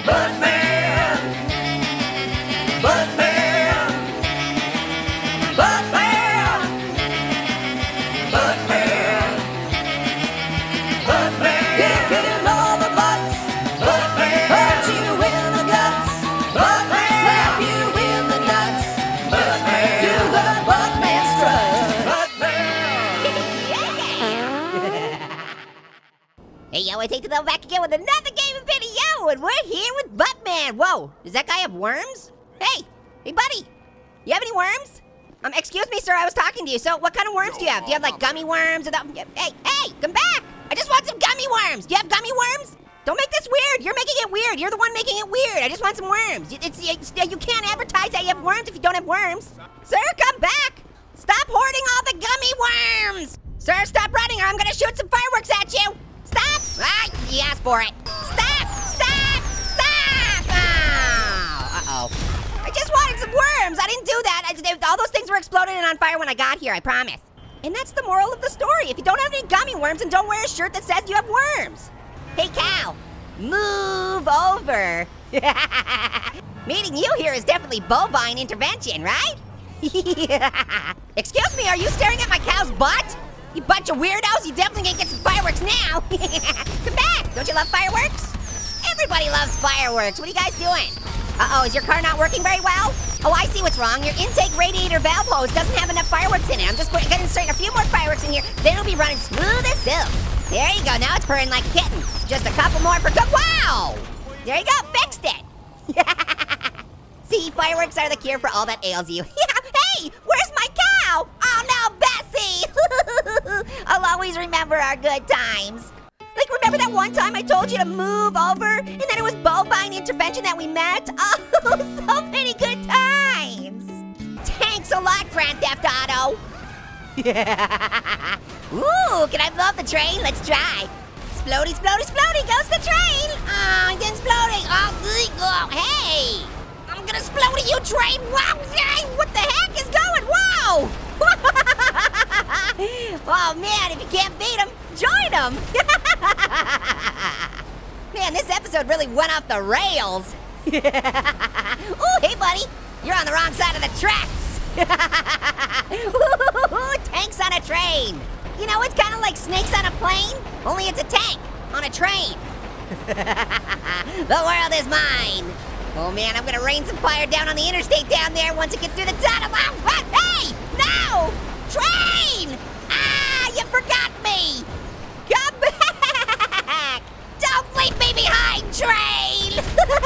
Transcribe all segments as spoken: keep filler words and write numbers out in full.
Buttman! Buttman! Buttman! Buttman! Buttman! Kicking all the butts! Buttman! Hurt you in the guts! Buttman! Slap you in the nuts! Buttman! Do the Buttman strut! Buttman! Hey yo, I take the bell back again with another game of video, and we're here with Buttman. Whoa, does that guy have worms? Hey, hey buddy, you have any worms? Um, excuse me, sir, I was talking to you. So, what kind of worms do you have? Do you have like gummy worms or that? Hey, hey, come back! I just want some gummy worms. Do you have gummy worms? Don't make this weird. You're making it weird. You're the one making it weird. I just want some worms. It's, it's, you can't advertise that you have worms if you don't have worms. Sir, come back. Stop hoarding all the gummy worms. Sir, stop running or I'm gonna shoot some fireworks at you. Stop! Ah, you asked for it. Stop! Stop! Stop! Oh, uh-oh. I just wanted some worms. I didn't do that. I, they, all those things were exploding and on fire when I got here, I promise. And that's the moral of the story. If you don't have any gummy worms, then don't wear a shirt that says you have worms. Hey, Cal, move over. Meeting you here is definitely bovine intervention, right? Excuse me, are you staring at my cow's butt? You bunch of weirdos, you definitely gonna get some fireworks now. Come back, don't you love fireworks? Everybody loves fireworks, what are you guys doing? Uh-oh, is your car not working very well? Oh, I see what's wrong. Your intake radiator valve hose doesn't have enough fireworks in it. I'm just going to insert a few more fireworks in here, then it'll be running smooth as silk. There you go, now it's purring like a kitten. Just a couple more for good, wow! There you go, fixed it. See, fireworks are the cure for all that ails you. Hey, where's my cow? Oh no, Bessie! I'll always remember our good times. Like, remember that one time I told you to move over, and then it was bovine intervention that we met? Oh, so many good times. Thanks a lot, Grand Theft Auto. Ooh, can I blow up the train? Let's try. Splody, splody, splody, goes the train. Oh, it didn't exploding. Oh, oh, hey. I'm gonna splody you, train. Wow, what the heck is going? Whoa. Oh man, if you can't beat him, join him. Man, this episode really went off the rails. Ooh, hey buddy, you're on the wrong side of the tracks. Ooh, tanks on a train. You know, it's kind of like snakes on a plane, only it's a tank on a train. The world is mine. Oh man, I'm gonna rain some fire down on the interstate down there once it gets through the tunnel. Oh, what? Hey, no! Train! Ah, you forgot me! Come back! Don't leave me behind, train!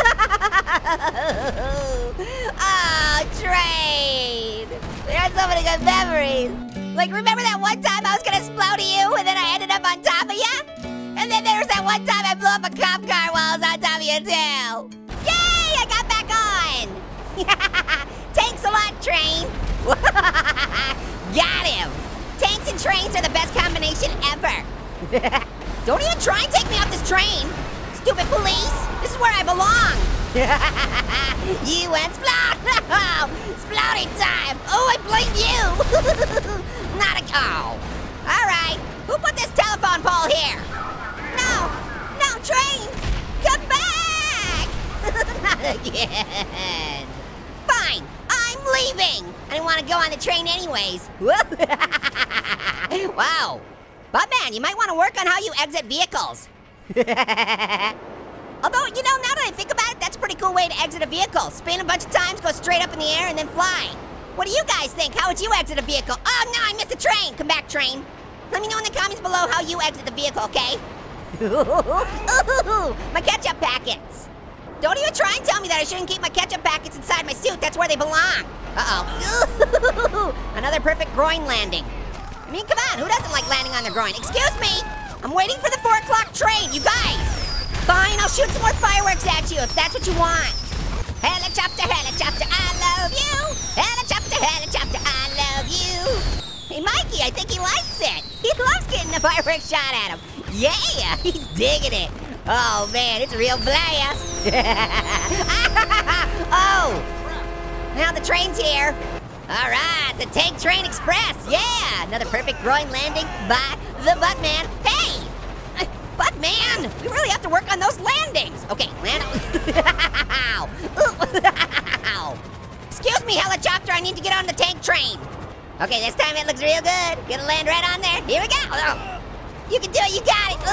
Oh, train! There's so many good memories. Like, remember that one time I was gonna explode you and then I ended up on top of you? And then there was that one time I blew up a cop car while I was on top of you too. Yay, I got back on! Thanks a lot, train. Got him. Tanks and trains are the best combination ever. Don't even try and take me off this train. Stupid police, this is where I belong. You went splot. Splotting time. Oh, I blame you. Not a, oh. All right, who put this telephone pole here? No, no, train, come back. Not again. Fine, I'm leaving. I didn't want to go on the train anyways. Wow. Buttman, you might want to work on how you exit vehicles. Although, you know, now that I think about it, that's a pretty cool way to exit a vehicle. Spin a bunch of times, go straight up in the air, and then fly. What do you guys think? How would you exit a vehicle? Oh, no, I missed the train. Come back, train. Let me know in the comments below how you exit the vehicle, okay? Ooh, my ketchup packets. Don't even try and tell me that I shouldn't keep my ketchup packets inside my suit. That's where they belong. Uh-oh. Another perfect groin landing. I mean, come on, who doesn't like landing on their groin? Excuse me, I'm waiting for the four o'clock train, you guys. Fine, I'll shoot some more fireworks at you if that's what you want. Helicopter, helicopter, I love you. Helicopter, helicopter, I love you. Hey, Mikey, I think he likes it. He loves getting the fireworks shot at him. Yeah, he's digging it. Oh man, it's a real blast. Oh, now the train's here. All right, the Tank Train Express. Yeah, another perfect groin landing by the Buttman. Hey, Buttman, we really have to work on those landings. Okay, land. helicopter. I need to get on the tank train. Okay, this time it looks real good. Gonna land right on there. Here we go. Oh, you can do it. You got it.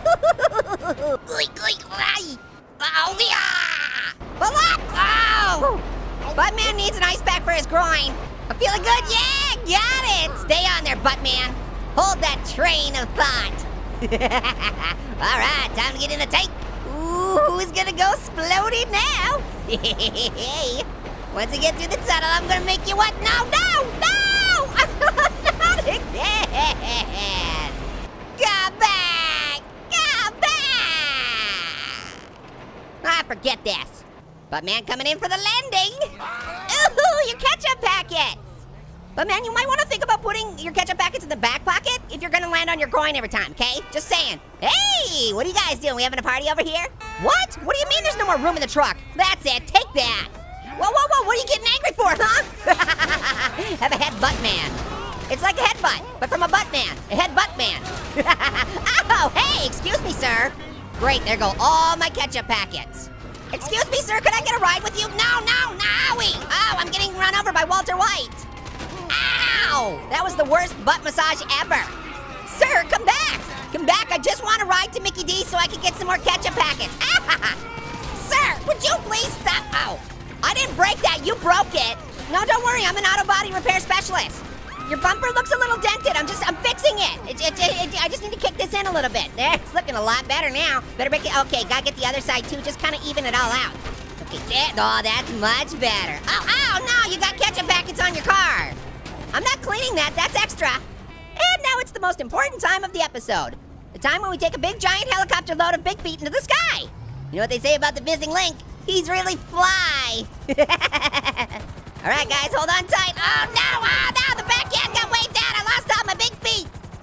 Oh, yeah. Pull up. Oh. Buttman needs an ice pack for his groin. I'm feeling good. Yeah, got it. Stay on there, Buttman. Hold that train of thought. All right, time to get in the tank. Ooh, who's gonna go exploding now? Once you get through the tunnel, I'm gonna make you what? No, no, no! Not again! Come back! Come back! Ah, forget this. Buttman coming in for the landing. Ooh, your ketchup packets! Buttman, you might want to think about putting your ketchup packets in the back pocket if you're gonna land on your groin every time, okay? Just saying. Hey, what are you guys doing? We having a party over here? What? What do you mean there's no more room in the truck? That's it, take that. Whoa, whoa, whoa, what are you getting angry for, huh? Have a headbutt man. It's like a headbutt, but from a butt man. A headbutt man. Oh, hey, excuse me, sir. Great, there go all my ketchup packets. Excuse me, sir, could I get a ride with you? No, no, nowie. Oh, I'm getting run over by Walter White. Ow, that was the worst butt massage ever. Sir, come back. Come back, I just want to ride to Mickey D so I can get some more ketchup packets. Sir, would you please stop? Oh, I didn't break that, you broke it. No, don't worry, I'm an auto body repair specialist. Your bumper looks a little dented, I'm just, I'm fixing it. It, it, it, it. I just need to kick this in a little bit. There, it's looking a lot better now. Better make it, okay, gotta get the other side too, just kind of even it all out. Okay, there, oh, that's much better. Oh, oh, no, you got ketchup packets on your car. I'm not cleaning that, that's extra. And now it's the most important time of the episode. The time when we take a big giant helicopter load of Big Feet into the sky. You know what they say about the missing link? He's really fly. All right, guys, hold on tight. Oh, no, oh, no, the back end got waved out. I lost all my big feet.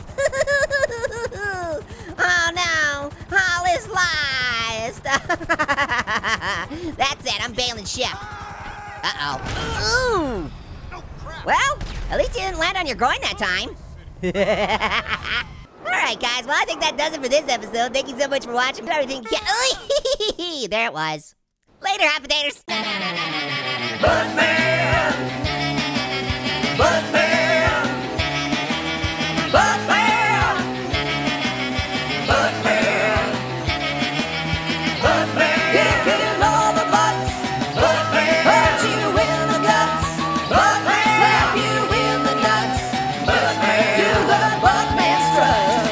Oh, no, all is lost. That's it, I'm bailing ship. Uh-oh. Ooh. Well, at least you didn't land on your groin that time. All right, guys, well, I think that does it for this episode. Thank you so much for watching. Everything. There it was. Later, hot potatoes. Buttman! Buttman! Buttman! Buttman! Buttman! Kick in all the butts! Buttman! Hurt you in the guts! Buttman! Slap you in the nuts! Buttman! Do the Buttman strut!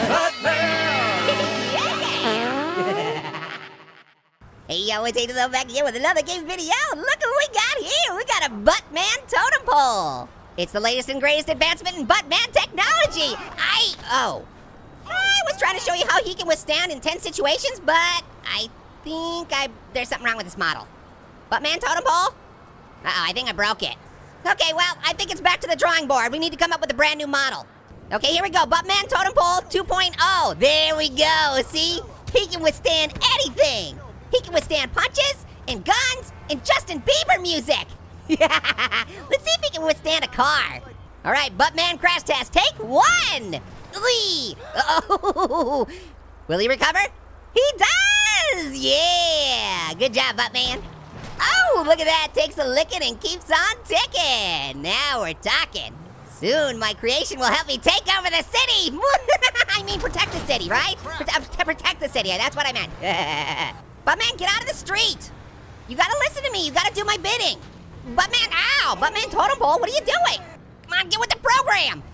Hey, yo, it's Angel back again with another game video. Look what we got here. We got a Buttman totem pole. It's the latest and greatest advancement in Buttman technology. I, oh. I was trying to show you how he can withstand intense situations, but I think I, there's something wrong with this model. Buttman totem pole? Uh-oh, I think I broke it. Okay, well, I think it's back to the drawing board. We need to come up with a brand new model. Okay, here we go. Buttman totem pole two point oh. There we go, see? He can withstand anything. He can withstand punches, and guns, and Justin Bieber music. Let's see if he can withstand a car. All right, Buttman crash test, take one. Whee! Oh, will he recover? He does, yeah. Good job, Buttman. Oh, look at that, takes a licking and keeps on ticking. Now we're talking. Soon my creation will help me take over the city. I mean protect the city, right? Prote- protect the city, that's what I meant. Buttman, get out of the street. You gotta listen to me, you gotta do my bidding. Buttman, ow, Buttman totem pole, what are you doing? Come on, get with the program.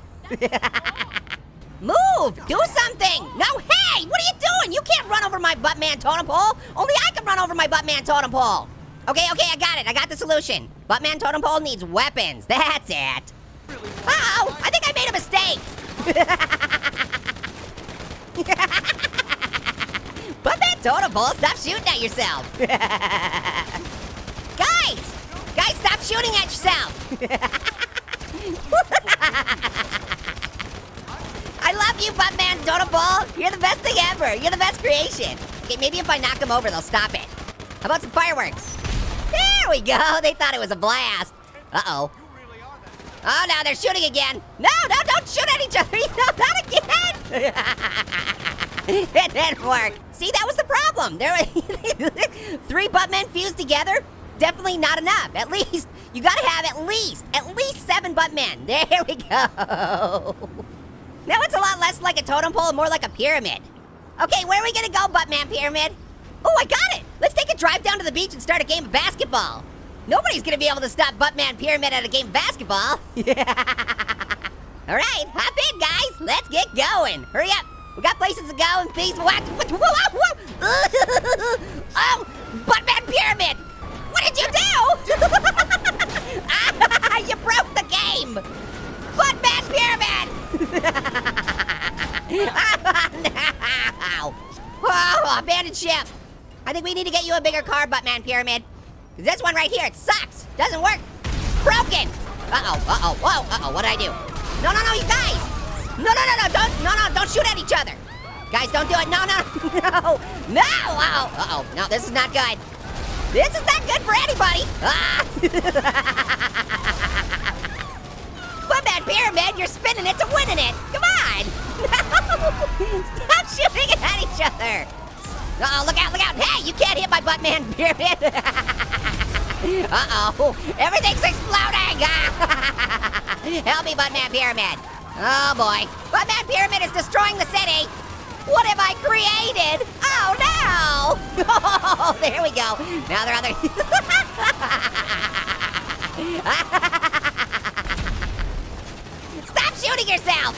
Move, do something. No, hey, what are you doing? You can't run over my Buttman totem pole. Only I can run over my Buttman totem pole. Okay, okay, I got it, I got the solution. Buttman totem pole needs weapons, that's it. Uh-oh, I think I made a mistake. Buttman totem pole, stop shooting at yourself. Guys, guys, stop shooting at yourself. I love you, Buttman totem pole. You're the best thing ever. You're the best creation. Okay, maybe if I knock them over, they'll stop it. How about some fireworks? There we go. They thought it was a blast. Uh-oh. Oh, no, they're shooting again. No, no, don't shoot at each other. No, not again. It didn't work. See, that was the problem. There were three Buttmen fused together. Definitely not enough. At least you gotta have at least, at least seven Buttmen. There we go. Now it's a lot less like a totem pole and more like a pyramid. Okay, where are we gonna go, Buttman Pyramid? Oh, I got it. Let's take a drive down to the beach and start a game of basketball. Nobody's gonna be able to stop Buttman Pyramid at a game of basketball. All right, hop in, guys. Let's get going. Hurry up. We got places to go and things to watch. Whoa, whoa, whoa. Oh, Buttman Pyramid. What did you do? You broke the game. Buttman Pyramid. No. Oh, abandoned ship. I think we need to get you a bigger car, Buttman Pyramid. Cause this one right here, it sucks. Doesn't work. Broken. Uh-oh, uh-oh, whoa, uh-oh, what did I do? No, no, no, you guys. No, no, no, no, don't, no, no, don't shoot at each other. Guys, don't do it, no, no, no, no, uh-oh, uh-oh, no, this is not good. This is not good for anybody. Ah. Buttman Pyramid, you're spinning it to winning it. Come on. No. Stop shooting at each other. Uh-oh, look out, look out. Hey, you can't hit my Buttman Pyramid. Uh-oh, everything's exploding. Help me, Buttman Pyramid. Oh boy, Buttman Pyramid is destroying the city. What have I created? Oh no! Oh, there we go. Now there are other. Stop shooting yourself!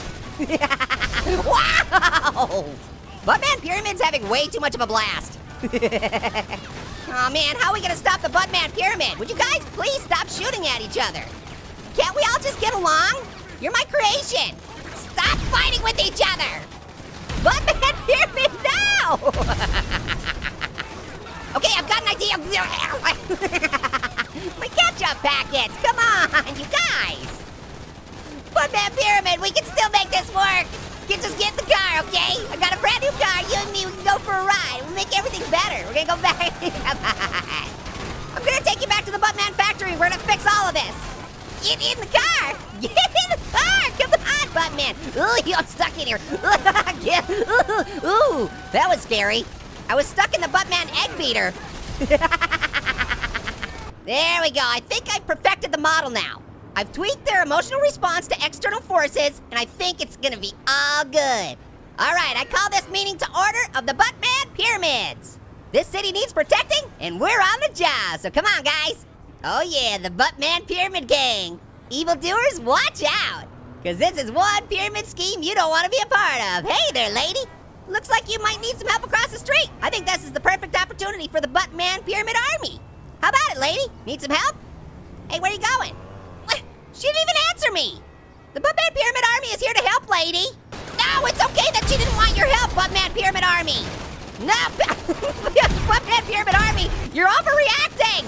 Wow! Buttman Pyramid's having way too much of a blast. Oh man, how are we gonna stop the Buttman Pyramid? Would you guys please stop shooting at each other? Can't we all just get along? You're my creation. Stop fighting with each other. Buttman Pyramid, no! Okay, I've got an idea. My ketchup packets, come on, you guys. Buttman Pyramid, we can still make this work. You just get in the car, okay? I got a brand new car, you and me, we can go for a ride. We'll make everything better. We're gonna go back. Come on. I'm gonna take you back to the Buttman factory. We're gonna fix all of this. Get in the car! Get in the car! Come on, Buttman! Ooh, I'm stuck in here. Ooh, that was scary. I was stuck in the Buttman egg beater. There we go. I think I've perfected the model now. I've tweaked their emotional response to external forces, and I think it's gonna be all good. All right, I call this meeting to order of the Buttman Pyramids. This city needs protecting, and we're on the job, so come on, guys. Oh yeah, the Buttman Pyramid Gang. Evildoers, watch out. Cause this is one pyramid scheme you don't wanna be a part of. Hey there, lady. Looks like you might need some help across the street. I think this is the perfect opportunity for the Buttman Pyramid Army. How about it, lady? Need some help? Hey, where are you going? What? She didn't even answer me. The Buttman Pyramid Army is here to help, lady. No, it's okay that she didn't want your help, Buttman Pyramid Army. No, Buttman Pyramid Army, you're overreacting.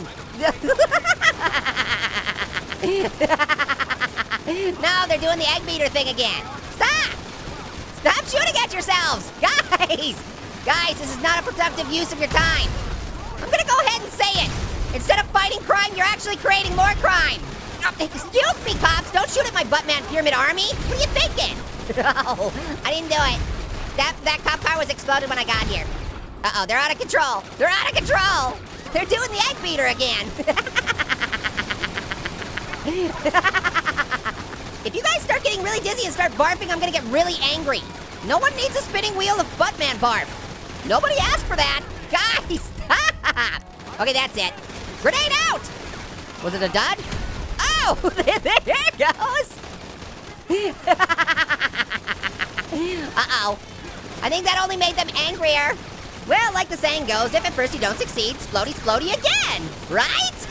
No, they're doing the egg beater thing again. Stop! Stop shooting at yourselves! Guys! Guys, this is not a productive use of your time. I'm gonna go ahead and say it. Instead of fighting crime, you're actually creating more crime. Oh, excuse me, cops, don't shoot at my Buttman Pyramid Army. What are you thinking? No, I didn't do it. That, that cop car was exploded when I got here. Uh-oh, they're out of control. They're out of control. They're doing the egg beater again. If you guys start getting really dizzy and start barfing, I'm gonna get really angry. No one needs a spinning wheel of Buttman barf. Nobody asked for that. Guys, stop. Okay, that's it. Grenade out. Was it a dud? Oh, there, there it goes. Uh-oh. I think that only made them angrier. Well, like the saying goes, if at first you don't succeed, splody splody again, right?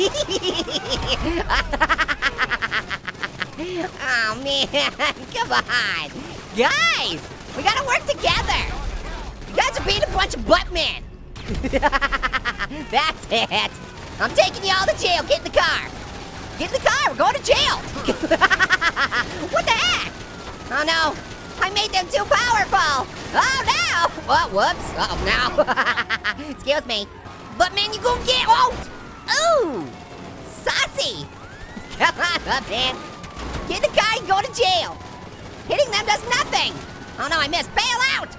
Oh man, come on. Guys, we gotta work together. You guys are being a bunch of buttmen. That's it. I'm taking you all to jail. Get in the car. Get in the car, we're going to jail. What the heck? Oh no, I made them too powerful. Oh no. Oh, whoops, uh oh, no. Excuse me. Buttman, you gonna get, oh. Ooh, saucy. Come on, Buttman. Get in the car and go to jail. Hitting them does nothing. Oh no, I missed, bail out.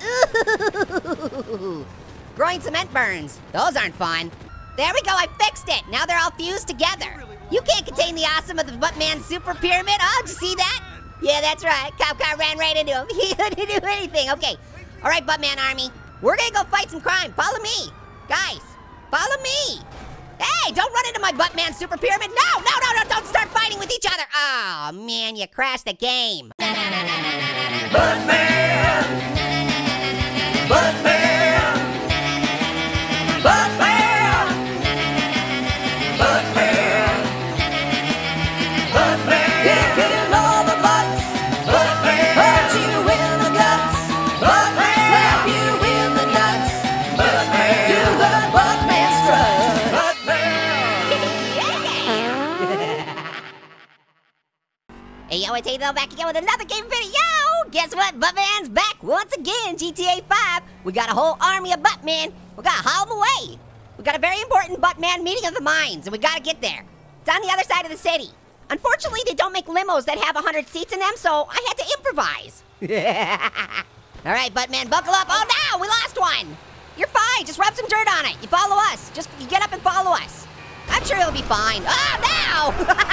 Ooh. Growing cement burns, those aren't fun. There we go, I fixed it. Now they're all fused together. You can't contain the awesome of the Buttman Super Pyramid. Oh, did you see that? Yeah, that's right. Cop car ran right into him. He couldn't do anything. Okay. All right, Buttman Army. We're gonna go fight some crime. Follow me. Guys, follow me. Hey, don't run into my Buttman Super Pyramid. No, no, no, no, don't start fighting with each other. Oh, man, you crashed the game. Buttman! Buttman! Buttman! Buttman! Buttman! Kick in all the butts! Buttman! Hurt you in the guts! Buttman! Slap you in the nuts! Buttman! Do the Buttman strut! Hey, yo, it's Hayden back again with another game video. Guess what? Buttman's back once again. G T A five. We got a whole army of Buttmen. We gotta haul them away. We got a very important Buttman meeting of the minds, and we gotta get there. It's on the other side of the city. Unfortunately, they don't make limos that have one hundred seats in them, so I had to improvise. All right, Buttman, buckle up. Oh, no, we lost one. You're fine. Just rub some dirt on it. You follow us. Just you get up and follow us. I'm sure it'll be fine. Oh, no.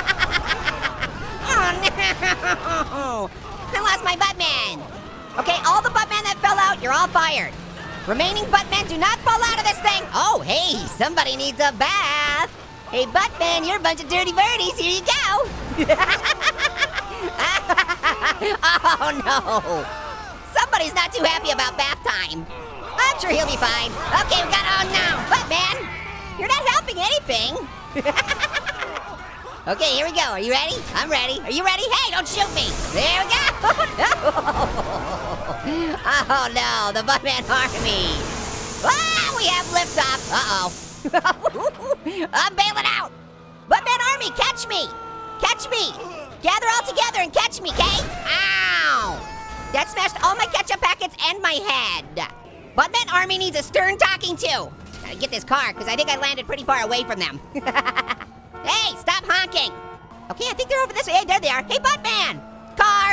Oh, no! I lost my Buttman! Okay, all the Buttmen that fell out, you're all fired. Remaining Buttmen, do not fall out of this thing! Oh, hey, somebody needs a bath! Hey, Buttman, you're a bunch of dirty birdies, here you go! Oh, no! Somebody's not too happy about bath time. I'm sure he'll be fine. Okay, we got, oh, no! Buttman, you're not helping anything! Okay, here we go. Are you ready? I'm ready. Are you ready? Hey, don't shoot me. There we go. Oh, no, the Buttman Army. Ah, we have liftoff. Uh-oh. I'm bailing out. Buttman Army, catch me. Catch me. Gather all together and catch me, okay? Ow. That smashed all my ketchup packets and my head. Buttman Army needs a stern talking to. Gotta get this car, because I think I landed pretty far away from them. Hey, stop honking! Okay, I think they're over this way. Hey, there they are. Hey, Buttman! Car!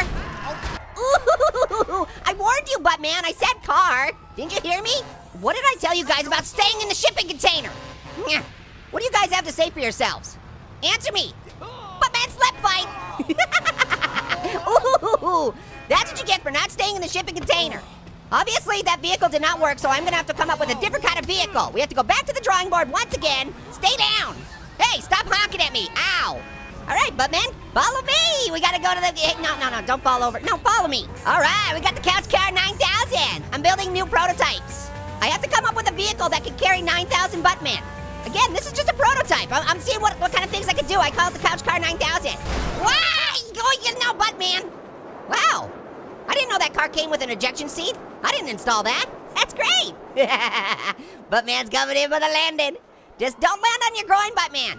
Ooh, I warned you, Buttman. I said car. Didn't you hear me? What did I tell you guys about staying in the shipping container? What do you guys have to say for yourselves? Answer me. Buttman slap fight! Ooh, that's what you get for not staying in the shipping container. Obviously, that vehicle did not work, so I'm gonna have to come up with a different kind of vehicle. We have to go back to the drawing board once again. Stay down. Hey, stop honking at me. Ow. All right, Buttman, follow me. We gotta go to the, hey, no, no, no, don't fall over. No, follow me. All right, we got the Couch Car nine thousand. I'm building new prototypes. I have to come up with a vehicle that can carry nine thousand Buttmen. Again, this is just a prototype. I'm, I'm seeing what, what kind of things I can do. I call it the Couch Car nine thousand. Why? Oh, you know, Buttman. Wow, I didn't know that car came with an ejection seat. I didn't install that. That's great. Buttman's coming in for the landing. Just don't land on your groin, Buttman.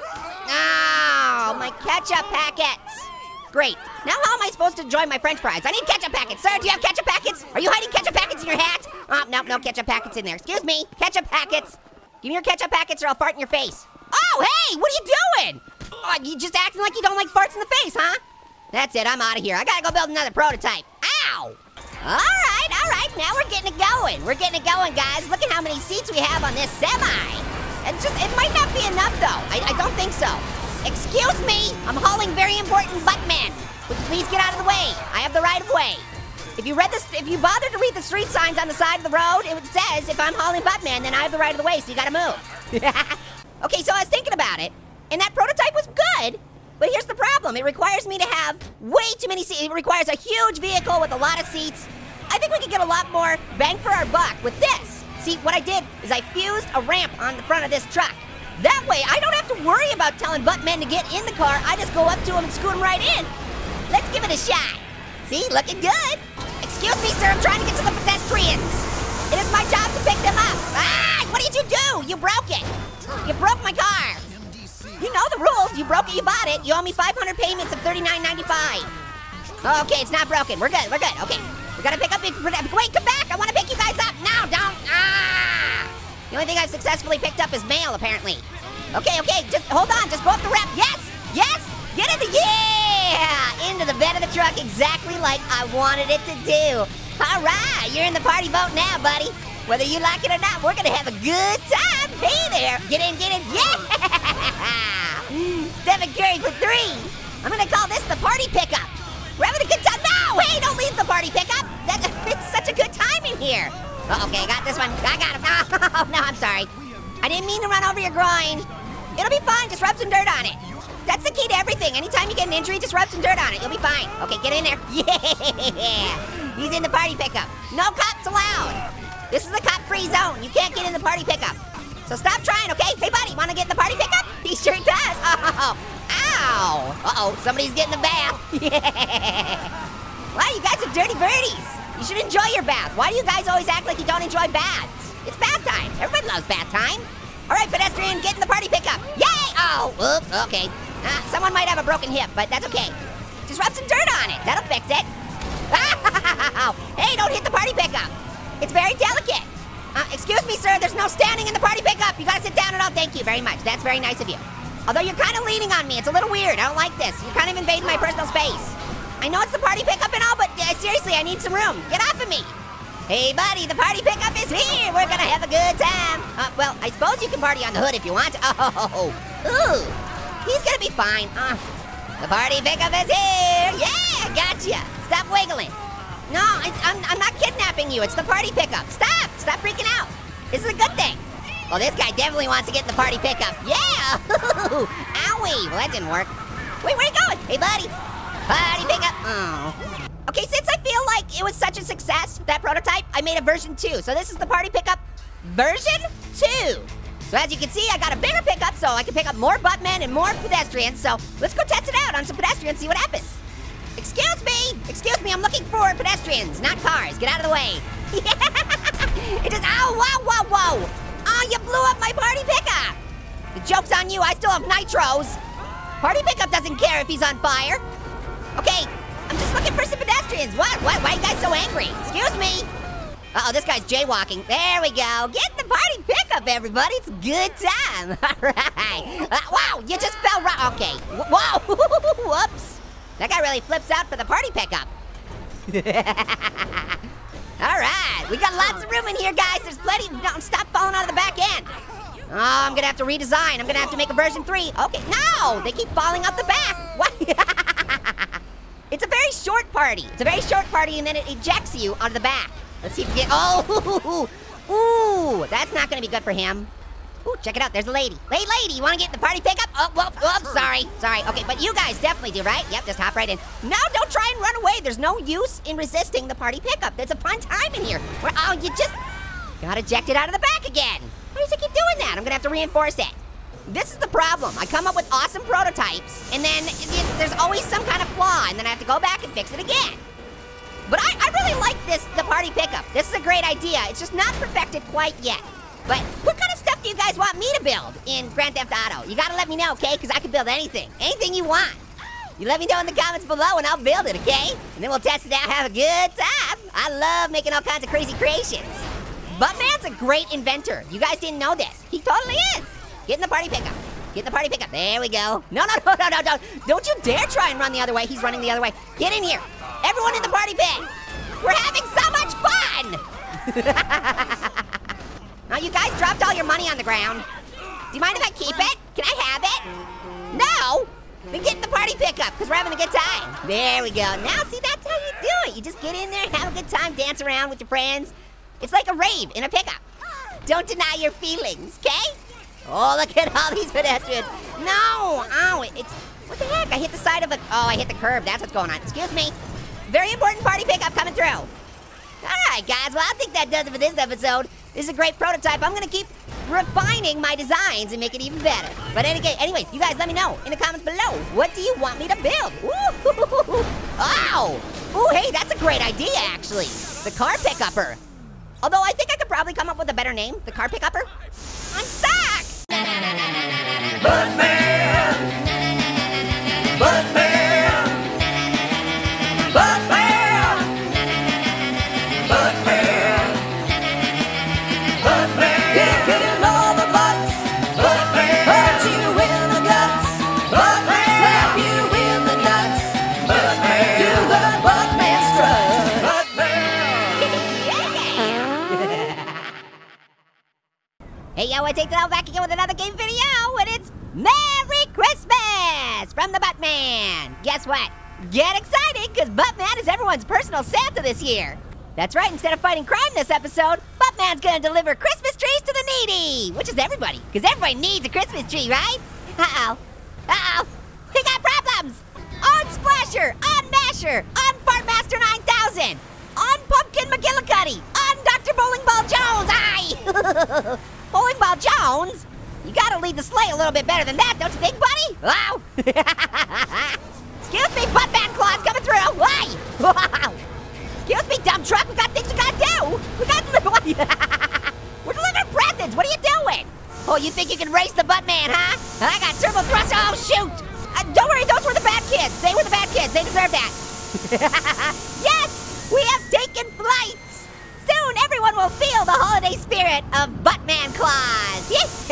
Oh, my ketchup packets. Great. Now how am I supposed to enjoy my french fries? I need ketchup packets. Sir, do you have ketchup packets? Are you hiding ketchup packets in your hat? Oh, no, no ketchup packets in there. Excuse me, ketchup packets. Give me your ketchup packets or I'll fart in your face. Oh, hey, what are you doing? Oh, you just acting like you don't like farts in the face, huh? That's it, I'm out of here. I gotta go build another prototype. Ow! All right, all right, now we're getting it going. We're getting it going, guys. Look at how many seats we have on this semi. It just, it might not be enough though. I, I don't think so. Excuse me, I'm hauling very important Buttman. Would you please get out of the way? I have the right of way. If you read this, if you bothered to read the street signs on the side of the road, it says if I'm hauling Buttman, then I have the right of the way, so you gotta move. Okay, so I was thinking about it, and that prototype was good, but here's the problem. It requires me to have way too many seats. It requires a huge vehicle with a lot of seats. I think we could get a lot more bang for our buck with this. See, what I did is I fused a ramp on the front of this truck. That way, I don't have to worry about telling Buttmen to get in the car. I just go up to them and scoot them right in. Let's give it a shot. See, looking good. Excuse me, sir, I'm trying to get to the pedestrians. It is my job to pick them up. Ah, what did you do? You broke it. You broke my car. You know the rules. You broke it, you bought it. You owe me five hundred payments of thirty-nine ninety-five. Okay, it's not broken. We're good, we're good, okay. We gotta pick up, wait, come back. I wanna pick you guys up. No, don't, ah. The only thing I've successfully picked up is mail, apparently. Okay, okay, just hold on, just go up the ramp. Yes, yes, get in the, yeah, into the bed of the truck exactly like I wanted it to do. All right, you're in the party boat now, buddy. Whether you like it or not, we're gonna have a good time. Hey there, get in, get in, yeah. Stephen Curry for three. I'm gonna call this the party pickup. We're having a good time. No, hey, don't leave the party pickup. That, it's such a good time in here. Oh, okay, got this one. I got him. Oh, no, I'm sorry. I didn't mean to run over your groin. It'll be fine, just rub some dirt on it. That's the key to everything. Anytime you get an injury, just rub some dirt on it. You'll be fine. Okay, get in there. Yeah, he's in the party pickup. No cops allowed. This is a cop-free zone. You can't get in the party pickup. So stop trying, okay? Hey, buddy, wanna get in the party pickup? He sure does. Oh, ow. Uh-oh, somebody's getting the bath. Yeah. Wow, you guys are dirty birdies. You should enjoy your bath. Why do you guys always act like you don't enjoy baths? It's bath time. Everybody loves bath time. All right, pedestrian, get in the party pickup. Yay! Oh, oops, okay. Uh, someone might have a broken hip, but that's okay. Just rub some dirt on it. That'll fix it. Hey, don't hit the party pickup. It's very delicate. Uh, excuse me, sir, there's no standing in the party pickup. You gotta sit down and all. Thank you very much. That's very nice of you. Although you're kind of leaning on me. It's a little weird. I don't like this. You're kind of invading my personal space. I know it's the party pickup and all, but uh, seriously, I need some room. Get off of me. Hey, buddy, the party pickup is here. We're gonna have a good time. Uh, well, I suppose you can party on the hood if you want to. Oh, ooh, he's gonna be fine. Uh, the party pickup is here. Yeah, gotcha. Stop wiggling. No, I, I'm, I'm not kidnapping you. It's the party pickup. Stop, stop freaking out. This is a good thing. Well, this guy definitely wants to get in the party pickup. Yeah, owie. Well, that didn't work. Wait, where are you going? Hey, buddy. Party pickup. Oh. Okay, since I feel like it was such a success, that prototype, I made a version two. So this is the party pickup version two. So as you can see, I got a bigger pickup so I can pick up more buttmen and more pedestrians. So let's go test it out on some pedestrians, see what happens. Excuse me, excuse me, I'm looking for pedestrians, not cars. Get out of the way. It just, ow, whoa, whoa, whoa. Oh, you blew up my party pickup. The joke's on you, I still have nitros. Party pickup doesn't care if he's on fire. Okay, I'm just looking for some pedestrians. What, what, why are you guys so angry? Excuse me. Uh-oh, this guy's jaywalking. There we go. Get the party pickup, everybody. It's a good time. All right. Uh, wow, you just fell right. Okay. Whoa. Whoops. That guy really flips out for the party pickup. All right. We got lots of room in here, guys. There's plenty. Don't stop falling out of the back end. Oh, I'm gonna have to redesign. I'm gonna have to make a version three. Okay, no, they keep falling out the back. What? It's a very short party. It's a very short party, and then it ejects you onto the back. Let's see if we get, oh, ooh, that's not gonna be good for him. Ooh, check it out, there's a lady. Hey, lady, you wanna get in the party pickup? Oh, whoa, whoop, sorry, sorry. Okay, but you guys definitely do, right? Yep, just hop right in. No, don't try and run away. There's no use in resisting the party pickup. There's a fun time in here. Where, oh, you just got ejected out of the back again. Why does it keep doing that? I'm gonna have to reinforce it. This is the problem. I come up with awesome prototypes, and then it, it, there's always some kind of flaw, and then I have to go back and fix it again. But I, I really like this, the party pickup. This is a great idea. It's just not perfected quite yet. But what kind of stuff do you guys want me to build in Grand Theft Auto? You gotta let me know, okay? Because I can build anything. Anything you want. You let me know in the comments below and I'll build it, okay? And then we'll test it out, have a good time. I love making all kinds of crazy creations. Buttman's a great inventor. You guys didn't know this. He totally is. Get in the party pickup. Get in the party pickup. There we go. No, no, no, no, no, no. Don't you dare try and run the other way. He's running the other way. Get in here. Everyone in the party pit. We're having so much fun. Now you guys dropped all your money on the ground. Do you mind if I keep it? Can I have it? No. Then get in the party pickup because we're having a good time. There we go. Now see, that's how you do it. You just get in there, have a good time, dance around with your friends. It's like a rave in a pickup. Don't deny your feelings, okay? Oh, look at all these pedestrians. No, oh, it's, what the heck? I hit the side of a, oh, I hit the curb. That's what's going on. Excuse me. Very important party pickup coming through. All right, guys, well, I think that does it for this episode. This is a great prototype. I'm gonna keep refining my designs and make it even better. But anyway, anyways, you guys let me know in the comments below. What do you want me to build? Ooh, oh, ooh, hey, that's a great idea, actually. The car pickupper. Although I think I could probably come up with a better name. The car pickupper. I'm stuck. Buttman! Buttman! Buttman! Buttman! Buttman! Kicking all the butts! Buttman! Hurt you in the guts! Buttman! Slap you in the nuts! Buttman! Do the Buttman strut! Buttman! Hey, yo, I take that out back. back again with another game video, and it's Merry Christmas from the Buttman. Guess what? Get excited, because Buttman is everyone's personal Santa this year. That's right, instead of fighting crime this episode, Buttman's gonna deliver Christmas trees to the needy, which is everybody, because everybody needs a Christmas tree, right? Uh-oh, uh-oh, we got problems. On Splasher, on Masher, on Fartmaster nine thousand, on Pumpkin McGillicuddy, on Doctor Bowling Ball Jones, aye! Bowling Ball Jones? You gotta lead the sleigh a little bit better than that, don't you think, buddy? Wow! Excuse me, Buttman Claw's coming through, aye! Wow! Excuse me, dumb truck, we got things we gotta do! We got We're delivering presents, what are you doing? Oh, you think you can race the Buttman, huh? I got turbo thrust, oh shoot! Uh, don't worry, those were the bad kids. They were the bad kids, they deserve that. Yes! We have taken flight! Soon everyone will feel the holiday spirit of Buttman Claus!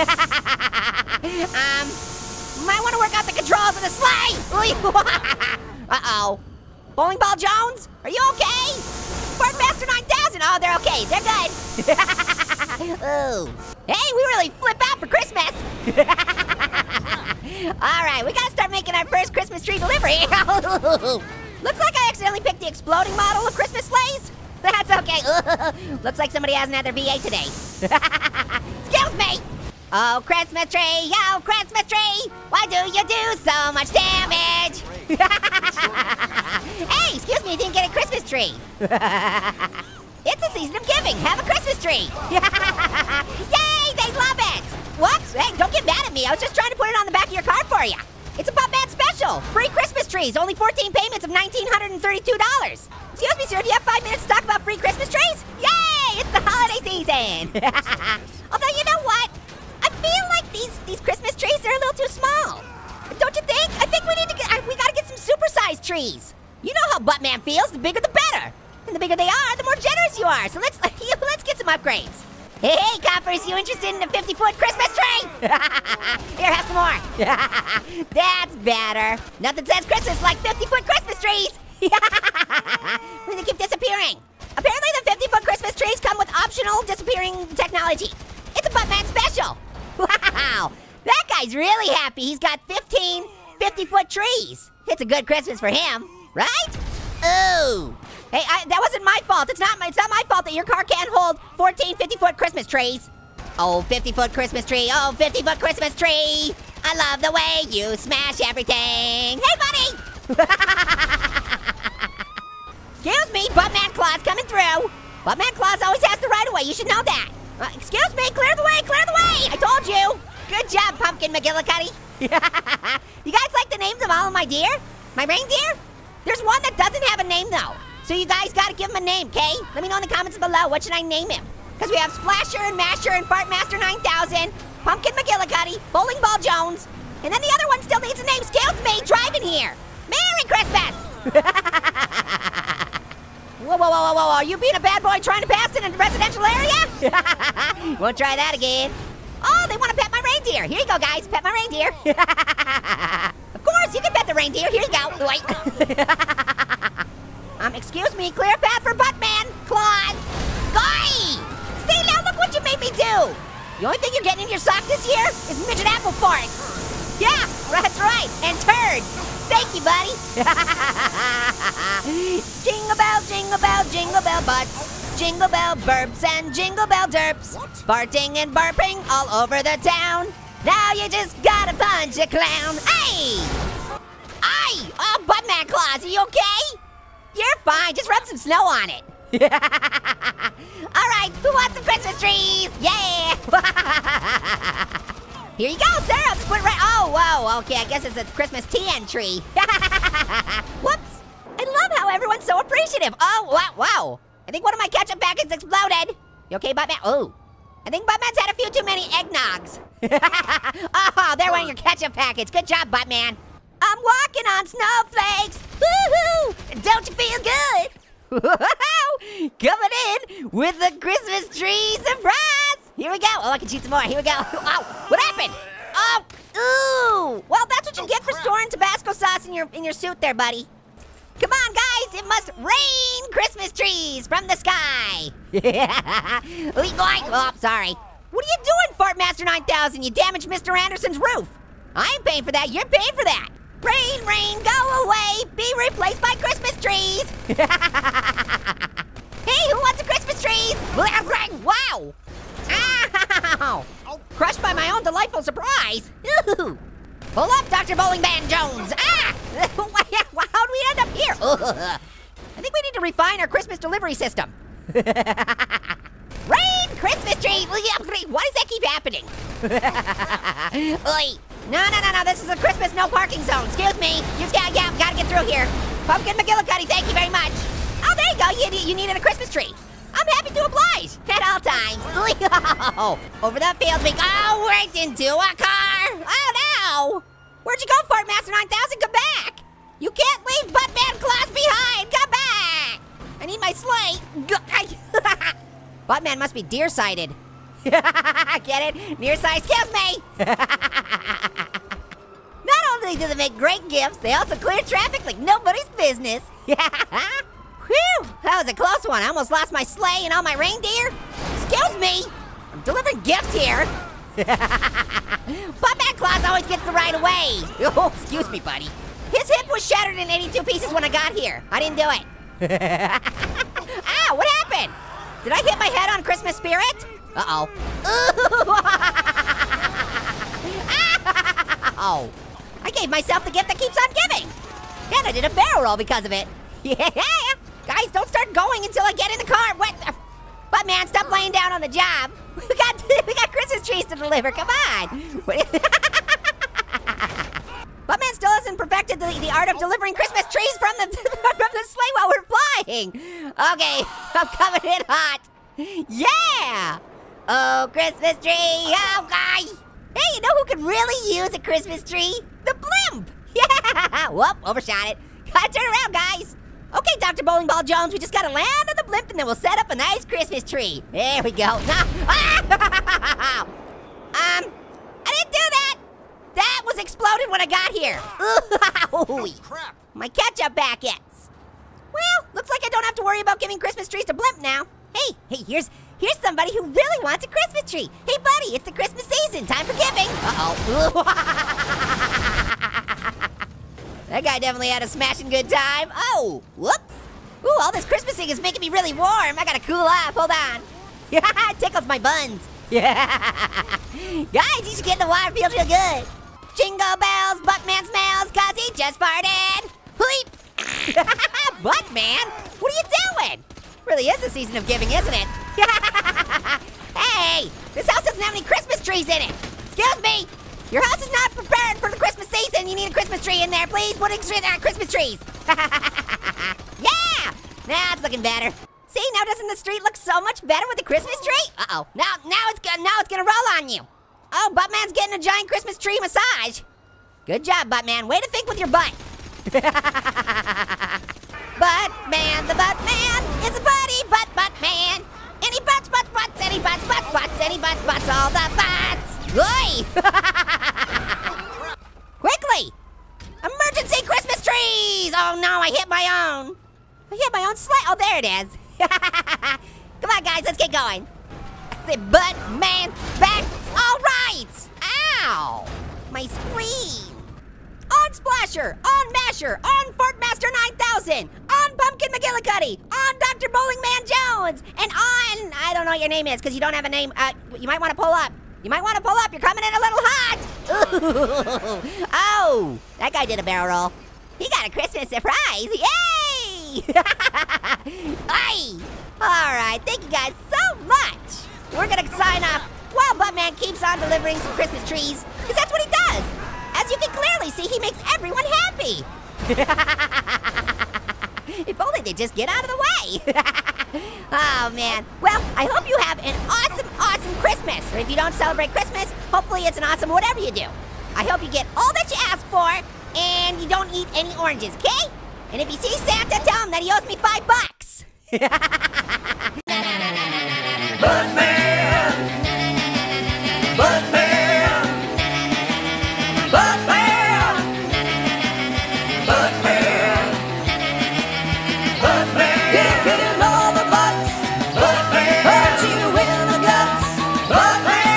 um, might want to work out the controls of the sleigh! Uh-oh. Bowling Ball Jones, are you okay? Fartmaster nine thousand, oh, they're okay, they're good. Ooh. Hey, we really flip out for Christmas! All right, we gotta start making our first Christmas tree delivery. Looks like I accidentally picked the exploding model of Christmas sleighs. That's okay. Looks like somebody hasn't had their V A today. Excuse me. Oh, Christmas tree, oh, Christmas tree. Why do you do so much damage? Hey, excuse me, you didn't get a Christmas tree. It's the season of giving. Have a Christmas tree. Yay, they love it. Whoops, hey, don't get mad at me. I was just trying to put it on the back of your card for you. It's a Buttman special. Free Christmas trees, only fourteen payments of one thousand nine hundred thirty-two dollars. Excuse me, sir, do you have five minutes to talk about free Christmas trees? Yay, it's the holiday season. Although, you know what? I feel like these, these Christmas trees are a little too small. Don't you think? I think we need to get, we gotta get some super-sized trees. You know how Buttman feels, the bigger the better. And the bigger they are, the more generous you are. So let's, let's get some upgrades. Hey, hey, coppers, you interested in a fifty foot Christmas tree? Here, have some more. That's better. Nothing says Christmas like fifty foot Christmas trees. They keep disappearing. Apparently the fifty foot Christmas trees come with optional disappearing technology. It's a Buttman special. Wow, that guy's really happy. He's got fifteen fifty foot trees. It's a good Christmas for him, right? Ooh. Hey, I, that wasn't my fault. It's not my, it's not my fault that your car can't hold fourteen fifty foot Christmas trees. Oh, fifty foot Christmas tree. Oh, fifty foot Christmas tree. I love the way you smash everything. Hey, buddy. Excuse me, Buttman Claus coming through. Buttman Claus always has the right of way. You should know that. Uh, excuse me, clear the way, clear the way. I told you. Good job, Pumpkin McGillicuddy. You guys like the names of all of my deer? My reindeer? There's one that doesn't have a name though. So you guys gotta give him a name, okay? Let me know in the comments below, what should I name him? Because we have Splasher and Masher and Fartmaster nine thousand, Pumpkin McGillicuddy, Bowling Ball Jones, and then the other one still needs a name. Excuse me, driving here. Merry Christmas! Whoa, whoa, whoa, whoa, whoa, are you being a bad boy trying to pass in a residential area? Won't try that again. Oh, they wanna pet my reindeer. Here you go, guys, pet my reindeer. Of course, you can pet the reindeer. Here you go. Wait. Um, excuse me, clear path for Buttman Claus. Guy! See, now look what you made me do. The only thing you're getting in your sock this year is midget apple farts. Yeah, that's right, and turds. Thank you, buddy. Jingle bell, jingle bell, jingle bell butts. Jingle bell burps and jingle bell derps. Farting and burping all over the town. Now you just gotta punch a clown. Hey! Aye! Oh, Buttman Claus, are you okay? You're fine, just rub some snow on it. All right, who wants some Christmas trees? Yeah! Here you go, sir, I'll just put it right, oh, whoa, okay, I guess it's a Christmas T N tree. Whoops, I love how everyone's so appreciative. Oh, wow, wow. I think one of my ketchup packets exploded. You okay, Buttman? Oh, I think Buttman's had a few too many eggnogs. Oh, there went your ketchup packets. Good job, Buttman. I'm walking on snowflakes. Woohoo! Don't you feel good? Coming in with the Christmas tree surprise. Here we go. Oh, I can shoot some more. Here we go. Oh, what happened? Oh, ooh. Well, that's what you get for storing Tabasco sauce in your in your suit there, buddy. Come on, guys. It must rain Christmas trees from the sky. Oh, sorry. What are you doing, Fart Master nine thousand? You damaged Mister Anderson's roof. I ain't paying for that. You're paying for that. Rain, rain, go away. Be replaced by Christmas trees. Hey, who wants a Christmas tree? Wow. Ow. Crushed by my own delightful surprise. Ooh. Pull up, Doctor Bowling Man Jones. Ah. How'd we end up here? I think we need to refine our Christmas delivery system. Rain, Christmas trees. Why does that keep happening? Oi. No, no, no, no, this is a Christmas no parking zone. Excuse me. You got, yeah, gotta get through here. Pumpkin McGillicuddy, thank you very much. Oh, there you go, you, you needed a Christmas tree. I'm happy to oblige at all times. Over the field we go, right into a car. Oh, no. Where'd you go, Fart Master nine thousand? Come back. You can't leave Buttman Claus behind. Come back. I need my sleigh. Buttman must be deer-sighted. Get it? Nearsighted, excuse me. Not only do they make great gifts, they also clear traffic like nobody's business. Whew, that was a close one. I almost lost my sleigh and all my reindeer. Excuse me, I'm delivering gifts here. Buttman Claus always gets the right of way. Oh, excuse me, buddy. His hip was shattered in eighty-two pieces when I got here. I didn't do it. Ow, what happened? Did I hit my head on Christmas spirit? Uh-oh. Ow. I gave myself the gift that keeps on giving. And I did a barrel roll because of it. Yeah. Guys, don't start going until I get in the car. What? But man, stop laying down on the job. We got we got Christmas trees to deliver. Come on. But man still hasn't perfected the, the art of delivering Christmas trees from the from the sleigh while we're flying. Okay, I'm coming in hot. Yeah. Oh, Christmas tree. Oh, guy. Hey, you know who could really use a Christmas tree? The blimp. Yeah. Whoop, overshot it. Gotta turn around, guys. Okay, Doctor Bowling Ball Jones, we just gotta land on the blimp and then we'll set up a nice Christmas tree. There we go. um, I didn't do that. That was exploded when I got here. Oh, crap. My ketchup packets. Well, looks like I don't have to worry about giving Christmas trees to blimp now. Hey, hey, here's here's somebody who really wants a Christmas tree. Hey, buddy, it's the Christmas season. Time for giving. Uh-oh. That guy definitely had a smashing good time. Oh, whoops. Ooh, all this Christmasing is making me really warm. I gotta cool off, hold on. Yeah, it tickles my buns. Yeah. Guys, you should get in the water, feels real good. Jingle bells, Buttman smells, cause he just farted. Bleep. Buttman, what are you doing? Really is the season of giving, isn't it? Hey, this house doesn't have any Christmas trees in it. Excuse me. Your house is not prepared for the Christmas season. You need a Christmas tree in there, please. Put in uh, Christmas trees. Yeah, now it's looking better. See, now doesn't the street look so much better with the Christmas tree? Uh-oh, now, now it's gonna, now it's gonna roll on you. Oh, Buttman's getting a giant Christmas tree massage. Good job, Buttman. Way to think with your butt. Buttman, the Buttman is a buddy, butt, Buttman. Any butts, butts, butts, any butts, butts, butts, any butts, butts, all the butts. Oi! Quickly! Emergency Christmas trees! Oh no, I hit my own. I hit my own sleigh. Oh, there it is. Come on, guys, let's get going. The Buttman back. All right. Ow! My spleen. On Splasher, on Masher, on Fart Master nine thousand, on Pumpkin McGillicuddy, on Doctor Bowling Man Jones, and on, I don't know what your name is because you don't have a name. Uh, you might want to pull up. You might want to pull up. You're coming in a little hot. Ooh. Oh, that guy did a barrel roll. He got a Christmas surprise. Yay! Aye. All right, thank you guys so much. We're gonna sign off while Buttman keeps on delivering some Christmas trees, because that's what he does. As you can clearly see, he makes everyone happy. If only they just get out of the way. Oh man, well, I hope you have an awesome, awesome Christmas. Or if you don't celebrate Christmas, hopefully it's an awesome whatever you do. I hope you get all that you ask for and you don't eat any oranges, okay? And if you see Santa, tell him that he owes me five bucks. Buttman! Buttman! Buttman! Buttman! Buttman! Kicking all the butts! Buttman! Hurt you in the guts! Buttman!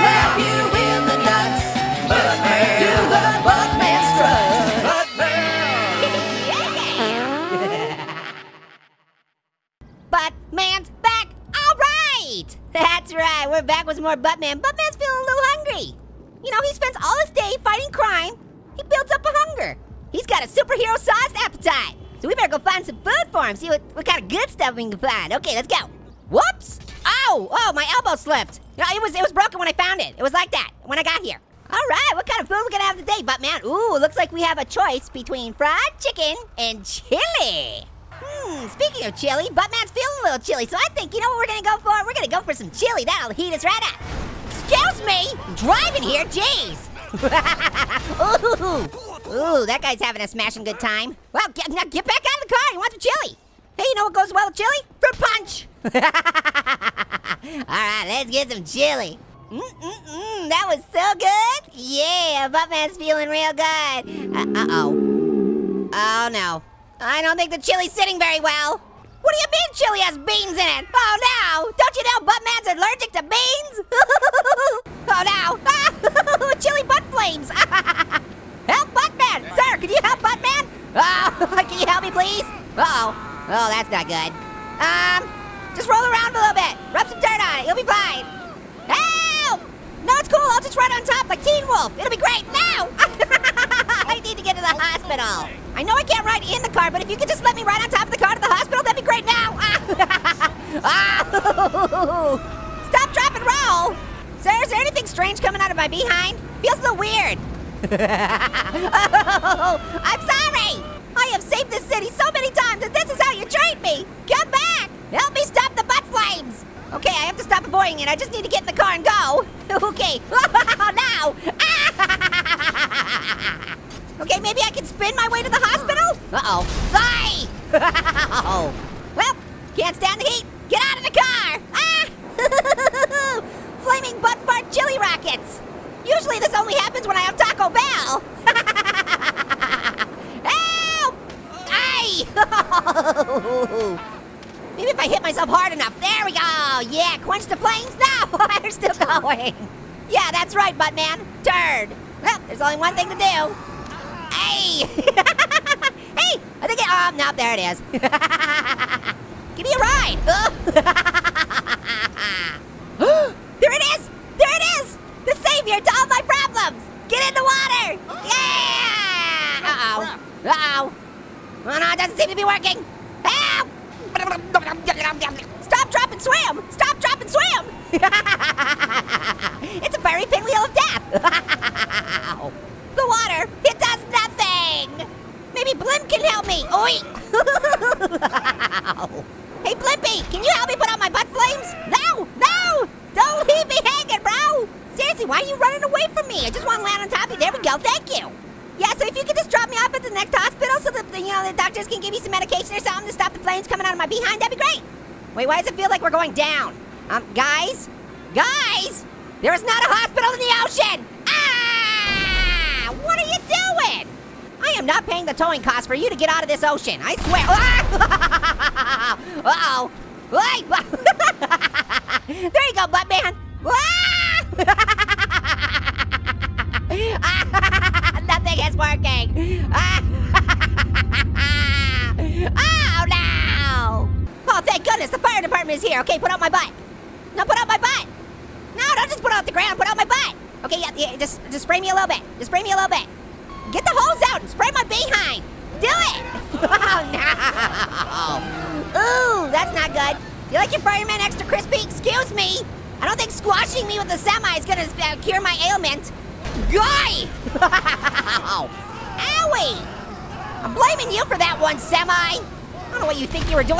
some more Buttman. Buttman's feeling a little hungry. You know, he spends all his day fighting crime. He builds up a hunger. He's got a superhero-sized appetite. So we better go find some food for him, see what, what kind of good stuff we can find. Okay, let's go. Whoops! Oh, oh, my elbow slipped. No, it was, it was broken when I found it. It was like that when I got here. All right, what kind of food we gonna have today, Buttman? Ooh, looks like we have a choice between fried chicken and chili. Hmm, speaking of chili, Buttman's feeling a little chilly, so I think, you know what we're gonna go for? We're gonna go for some chili. That'll heat us right up. Excuse me, I'm driving here, jeez. Ooh, ooh, that guy's having a smashing good time. Well, get, now get back out of the car, you want some chili. Hey, you know what goes well with chili? Fruit punch. All right, let's get some chili. Mm-mm-mm, that was so good. Yeah, Buttman's feeling real good. Uh, uh-oh. Oh, no. I don't think the chili's sitting very well. What do you mean chili has beans in it? Oh, no. Don't you know Buttman's allergic to beans? Oh, no. Chili butt flames. Help Buttman. Sir, can you help Buttman? Oh, can you help me, please? Uh-oh. Oh, that's not good. Um, just roll around a little bit. Rub some dirt on it. You'll be fine. Help! No, it's cool. I'll just run on top like Teen Wolf. It'll be great. No! I need to get to the hospital. I know I can't ride in the car, but if you could just let me ride on top of the car to the hospital, that'd be great now. Oh. Stop, drop, and roll. Sir, is there anything strange coming out of my behind? Feels a little weird. Oh, I'm sorry. I have saved this city so many times, and this is how you treat me. Come back. Help me stop the butt flames. Okay, I have to stop avoiding it. I just need to get in the car and go. Okay. Oh, no. Okay, maybe I can spin my way to the hospital? Uh-oh. Bye! Well, can't stand the heat. Get out of the car! Ah! Flaming butt fart chili rockets. Usually this only happens when I have Taco Bell. Help! Ay! Maybe if I hit myself hard enough. There we go. Yeah, quench the flames. No, they're still going. Yeah, that's right, Buttman. Turd. Well, there's only one thing to do. Hey! Hey! I think it, oh, no, there it is. Give me a ride. There it is! There it is! The savior to all my problems! Get in the water! Yeah! Uh-oh. Uh-oh. Oh, no, it doesn't seem to be working. Help! Stop, drop, and swim! Stop, drop, and swim! It's a fiery pinwheel of death! The water, it does nothing! Maybe Blimp can help me! Oi! Hey, Blimpy, can you help me put out my butt flames? No! No! Don't leave me hanging, bro! Seriously, why are you running away from me? I just want to land on top of you. There we go, thank you! Yeah, so if you could just drop me off at the next hospital so that, you know, the doctors can give me some medication or something to stop the flames coming out of my behind, that'd be great. Wait, why does it feel like we're going down? Um, guys? Guys? There is not a hospital in the ocean! Ah! What are you doing? I am not paying the towing cost for you to get out of this ocean, I swear. Ah! Uh-oh. There you go, Buttman. Ah! Nothing is working. Oh, no. Oh, thank goodness, the fire department is here. Okay, put out my butt. No, put out my butt. No, don't just put it out the ground, put out my butt. Okay, yeah, yeah, just, just spray me a little bit. Just spray me a little bit. Get the hose out and spray my behind. Do it. Oh, no. Ooh, that's not good. You like your fireman extra crispy? Excuse me. I don't think squashing me with a semi is gonna uh, cure my ailment. Guy! Owie! I'm blaming you for that one, semi. I don't know what you think you were doing.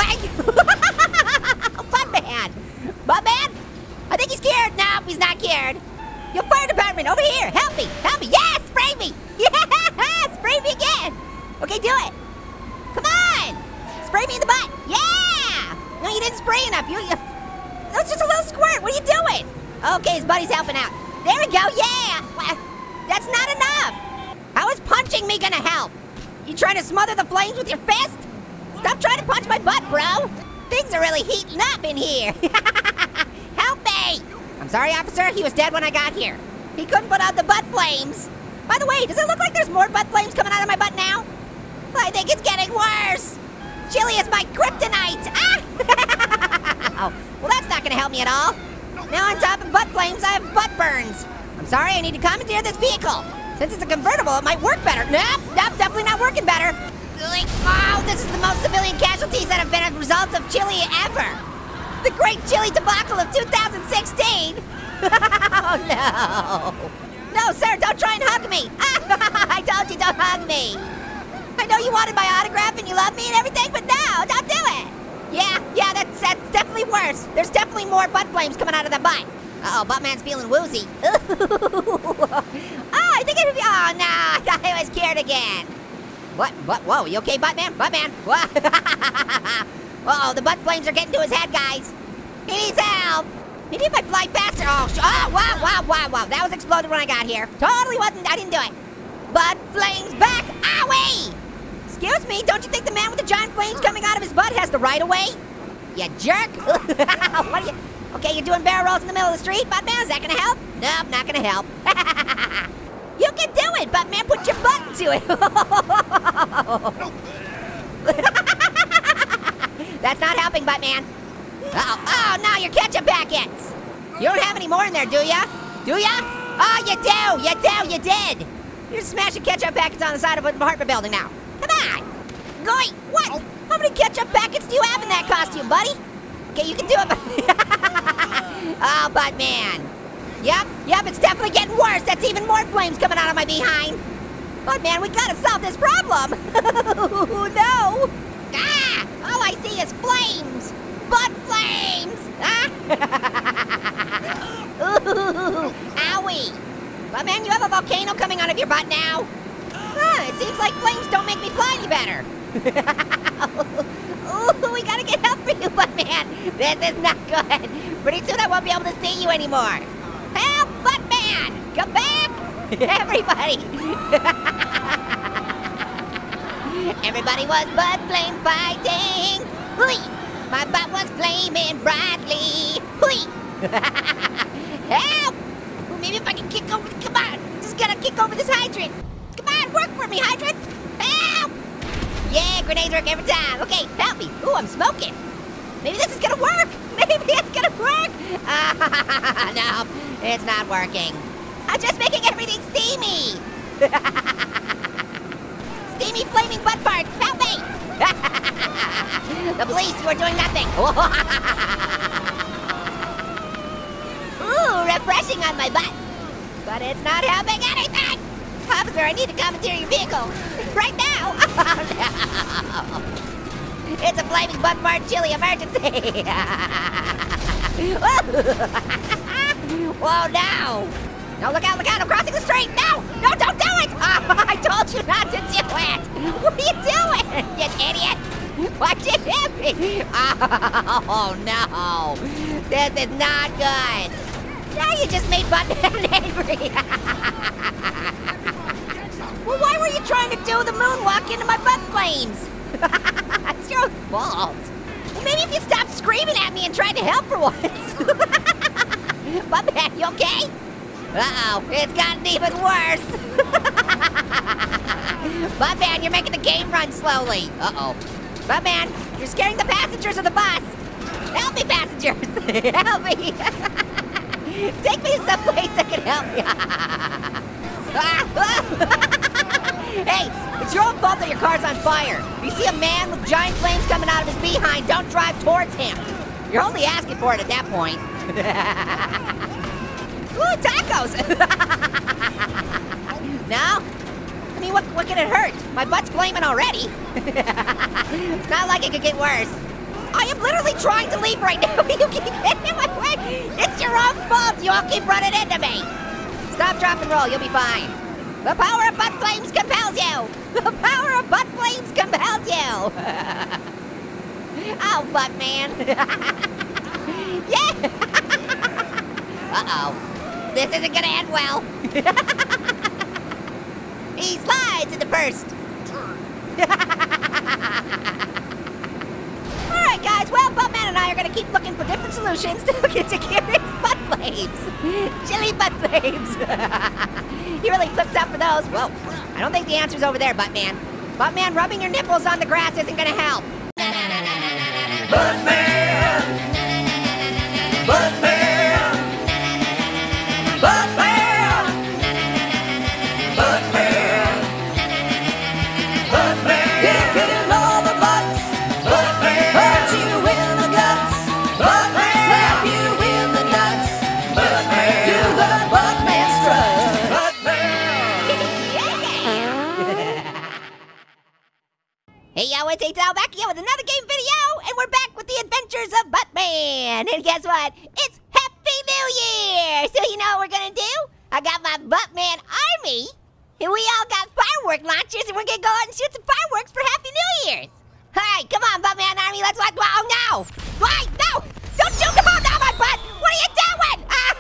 Buttman! Buttman? I think he's scared. No, he's not scared. Yo, fire department, over here. Help me, help me. Yeah, spray me. Yeah, spray me again. Okay, do it. Come on. Spray me in the butt. Yeah. No, you didn't spray enough. You, you, that was just a little squirt. What are you doing? Okay, his buddy's helping out. There we go, yeah. That's not enough. How is punching me gonna help? You trying to smother the flames with your fist? Stop trying to punch my butt, bro. Things are really heating up in here. Help me. I'm sorry, officer, he was dead when I got here. He couldn't put out the butt flames. By the way, does it look like there's more butt flames coming out of my butt now? I think it's getting worse. Chili is my kryptonite. Ah! Oh, well, that's not gonna help me at all. Now on top of butt flames, I have butt burns. I'm sorry, I need to commandeer this vehicle. Since it's a convertible, it might work better. Nope, nope, definitely not working better. Like, oh, this is the most civilian casualties that have been a result of Chile ever. The great Chile debacle of two thousand sixteen. Oh no. No, sir, don't try and hug me. I told you, don't hug me. I know you wanted my autograph and you love me and everything, but no, don't do it. Yeah, yeah, that's, that's definitely worse. There's definitely more butt flames coming out of the butt. Uh-oh, Buttman's feeling woozy. Oh, I think it would be, oh no, I thought I was scared again. What, what, whoa, you okay, Buttman? Buttman, what? Uh-oh, the butt flames are getting to his head, guys. He needs help. Maybe if I fly faster, oh, sh oh, wow, wow, wow, wow. That was exploded when I got here. Totally wasn't, I didn't do it. Butt flames back, owie! Excuse me, don't you think the man with the giant flames coming out of his butt has the right of way? You jerk. What are you, okay, you're doing barrel rolls in the middle of the street, Buttman, is that gonna help? Nope, not gonna help. You can do it, Buttman, put your butt to it. That's not helping, Buttman. Uh-oh, oh no, your ketchup packets. You don't have any more in there, do ya? Do ya? Oh, you do, you do, you did. You're smashing ketchup packets on the side of an apartment building now. Come on. Goy, what? How many ketchup packets do you have in that costume, buddy? Okay, you can do it, but oh, Buttman. Yep, yep, it's definitely getting worse. That's even more flames coming out of my behind. Buttman, we gotta solve this problem. Oh, no. Ah, all I see is flames. Butt flames. Ah. Ooh, owie. Buttman, you have a volcano coming out of your butt now. Huh, it seems like flames don't make me fly any better. Ooh, we gotta get help for you, Buttman. This is not good. Pretty soon I won't be able to see you anymore. Help, Buttman! Come back! Everybody! Everybody was butt flame fighting. Hui! My butt was flaming brightly. Hui! Help! Ooh, maybe if I can kick over, come on! Just gotta kick over this hydrant. Come on, work for me, hydrant! Help! Yeah, grenades work every time. Okay, help me. Ooh, I'm smoking. Maybe this is gonna work. Maybe it's gonna work. Ah, no, it's not working. I'm just making everything steamy. Steamy flaming butt parts, help me. The police, you are doing nothing. Ooh, refreshing on my butt. But it's not helping anything. Officer, I need to commandeer your vehicle. Right now. Oh, no. It's a flaming butt fart chili emergency. Whoa, no. No, look out, look out, I'm crossing the street. No, no, don't do it. Oh, I told you not to do it. What are you doing, you idiot? Why'd you hit me? Oh, no. This is not good. Now you just made Buttman angry. Well, why were you trying to do the moonwalk into my butt flames? It's your own fault. Well, maybe if you stopped screaming at me and tried to help for once. Buttman, you okay? Uh-oh, it's gotten even worse. Buttman, you're making the game run slowly. Uh-oh. Buttman, you're scaring the passengers of the bus. Help me, passengers. Help me. Take me to someplace that can help me. Hey, it's your own fault that your car's on fire. If you see a man with giant flames coming out of his behind, don't drive towards him. You're only asking for it at that point. Ooh, tacos! No? I mean, what, what can it hurt? My butt's flaming already. It's not like it could get worse. I am literally trying to leave right now. You keep getting in my way. It's your own fault. You all keep running into me. Stop, drop, and roll. You'll be fine. The power of butt flames compels you. The power of butt flames compels you. Oh, Buttman. Yeah. Uh-oh. This isn't gonna end well. He slides into first. Alright guys, well, Buttman and I are gonna keep looking for different solutions to get to Gary's butt flames. Chili butt flames. He really flips out for those. Whoa, I don't think the answer's over there, Buttman. Buttman, rubbing your nipples on the grass isn't gonna help. Buttman! Buttman! I T now, back again with another game video, and we're back with the adventures of Buttman. And guess what? It's Happy New Year! So you know what we're gonna do? I got my Buttman army, and we all got firework launchers, and we're gonna go out and shoot some fireworks for Happy New Year's. All right, come on, Buttman army, let's watch. Oh no! Why? No! Don't shoot the ball down my butt! What are you doing?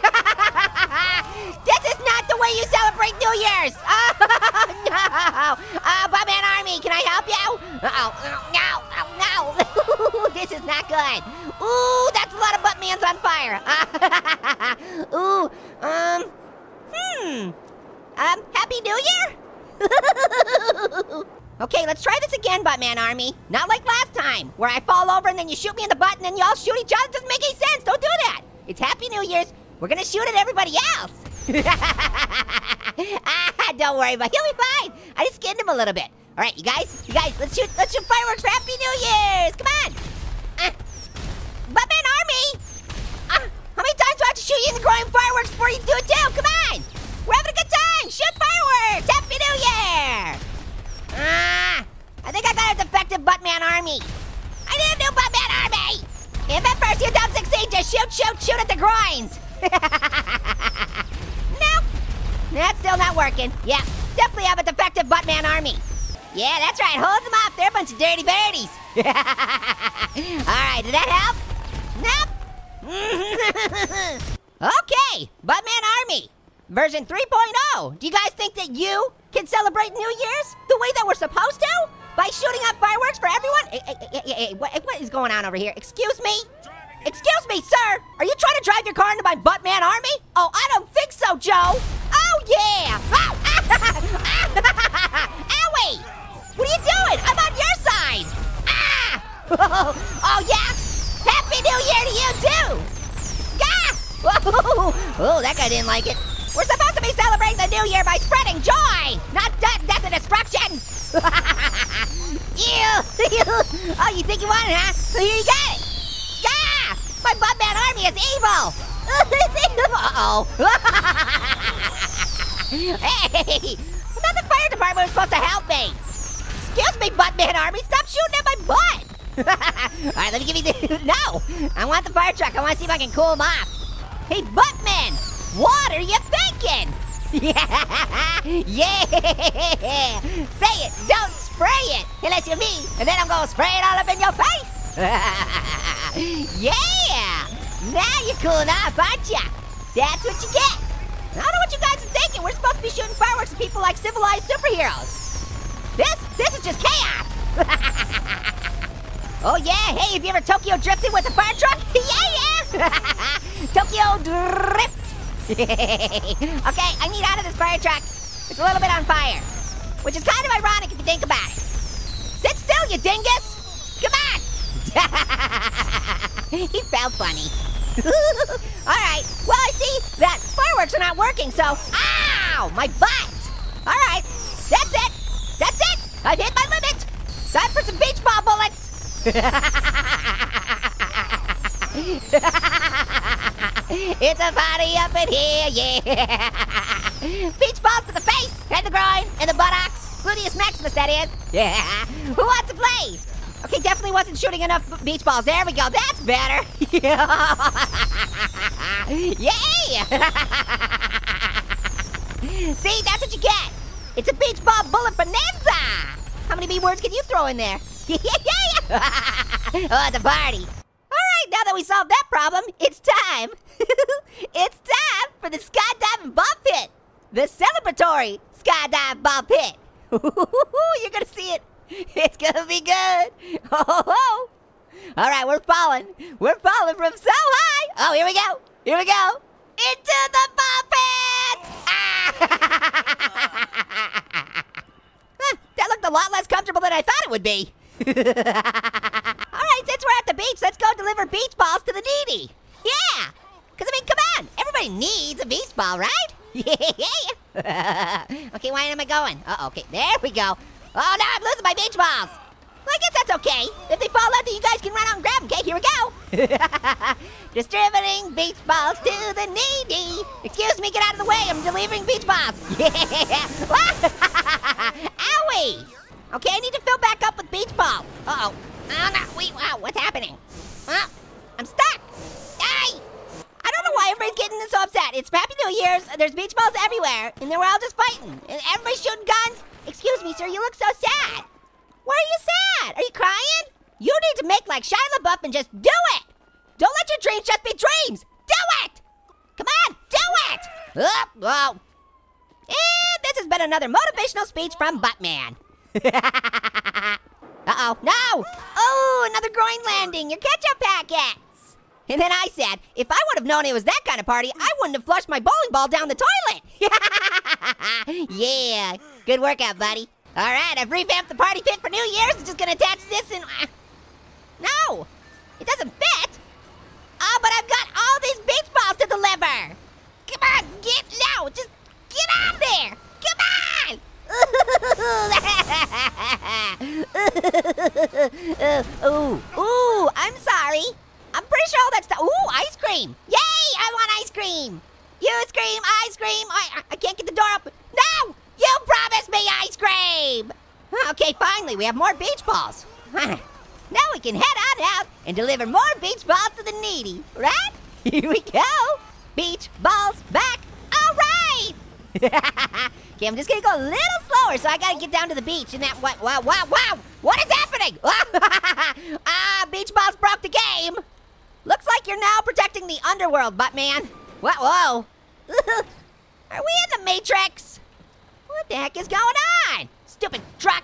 This is not the way you celebrate New Year's! Oh, no! Uh, Buttman army, can I help you? Uh-oh, no, oh, no! This is not good. Ooh, that's a lot of Buttmans on fire. Ooh, um, hmm. Um, Happy New Year? Okay, let's try this again, Buttman army. Not like last time, where I fall over and then you shoot me in the butt and then you all shoot each other. It doesn't make any sense. Don't do that. It's Happy New Year's. We're gonna shoot at everybody else. Ah, don't worry, but he'll be fine. I just skinned him a little bit. All right, you guys, you guys, let's shoot, let's shoot fireworks for Happy New Year's. Come on. Uh, Buttman army. Uh, how many times do I have to shoot you in the groin fireworks before you do it too? Come on. We're having a good time. Shoot fireworks. Happy New Year. Ah, I think I got a defective Buttman army. I need a new Buttman army. If at first you don't succeed, just shoot, shoot, shoot at the groins. Nope, that's still not working. Yeah, definitely have a defective Buttman army. Yeah, that's right, hose them up. They're a bunch of dirty birdies. All right, did that help? Nope. Okay, Buttman army, version three point oh. Do you guys think that you can celebrate New Year's the way that we're supposed to? By shooting off fireworks for everyone? Hey, hey, hey, hey, hey, what, what is going on over here? Excuse me? Excuse me, sir! Are you trying to drive your car into my Buttman army? Oh, I don't think so, Joe! Oh, yeah! Oh, owie! What are you doing? I'm on your side! Ah! Oh, yeah? Happy New Year to you, too! Yeah! Oh, that guy didn't like it. We're supposed to be celebrating the new year by spreading joy, not death, death and destruction. Ew. Oh, you think you want it, huh? Here you got it. Yeah! My Buttman army is evil. Uh-oh. Hey, I thought the fire department was supposed to help me. Excuse me, Buttman army, stop shooting at my butt. All right, let me give you the, no. I want the fire truck, I want to see if I can cool him off. Hey, Buttman. What are you thinking? Yeah, yeah. Say it, don't spray it, unless you're me, and then I'm gonna spray it all up in your face. Yeah, now you're cool enough, aren't ya? That's what you get. I don't know what you guys are thinking. We're supposed to be shooting fireworks at people like civilized superheroes. This, this is just chaos. Oh yeah, hey, have you ever Tokyo drifted with a fire truck? Yeah, yeah. Tokyo drift. Okay, I need out of this fire truck. It's a little bit on fire, which is kind of ironic if you think about it. Sit still, you dingus! Come on! He felt funny. All right, well, I see that fireworks are not working, so, ow, my butt! All right, that's it, that's it! I've hit my limit! Time for some beach ball bullets! It's a party up in here, yeah! Beach balls to the face, and the groin, and the buttocks. Gluteus maximus, that is. Yeah! Who wants to play? Okay, definitely wasn't shooting enough beach balls. There we go, that's better! Yeah! See, that's what you get! It's a beach ball bullet bonanza! How many B words can you throw in there? Oh, it's a party! Now that we solved that problem, it's time. It's time for the skydiving ball pit. The celebratory skydive ball pit. You're gonna see it. It's gonna be good. Oh, all right, we're falling. We're falling from so high. Oh, here we go. Here we go. Into the ball pit. Ah. Huh, that looked a lot less comfortable than I thought it would be. All right, since we're at the beach, let's go deliver beach balls to the needy. Yeah, because I mean, come on, everybody needs a beach ball, right? Yeah. Okay, where am I going? Uh-oh, okay, there we go. Oh, no, I'm losing my beach balls. Well, I guess that's okay. If they fall out, then you guys can run out and grab them, okay? Here we go. Distributing beach balls to the needy. Excuse me, get out of the way. I'm delivering beach balls. Yeah. Owie. Okay, I need to fill back up with beach balls. and then we're all just fighting, and everybody's shooting guns. Excuse me, sir, you look so sad. Why are you sad? Are you crying? You need to make like Shia LaBeouf and just do it. Don't let your dreams just be dreams. Do it. Come on, do it. Oh, whoa. And this has been another motivational speech from Buttman. Uh-oh, no. Oh, another groin landing, your ketchup packets. And then I said, if I would have known it was that kind of party, I wouldn't have flushed my bowling ball down the toilet. Yeah, good workout, buddy. All right, I've revamped the party pit for New Year's. I'm just gonna attach this and... Uh, no, it doesn't fit. Oh, but I've got all these beach balls to deliver. Come on, get, no, just get out of there. Come on. Ooh, ooh, I'm sorry. I'm pretty sure all that stuff, ooh, ice cream. Yay, I want ice cream. You scream, ice cream. I, I can't get the door open. No, you promised me ice cream. Okay, finally, we have more beach balls. Now we can head on out and deliver more beach balls to the needy, right? Here we go. Beach balls back, all right. Okay, I'm just gonna go a little slower, so I gotta get down to the beach and that, what, wow, wow, wow. What is happening? Ah, beach balls broke the game. Looks like you're now protecting the underworld, Buttman. What, whoa. Are we in the Matrix? What the heck is going on? Stupid truck.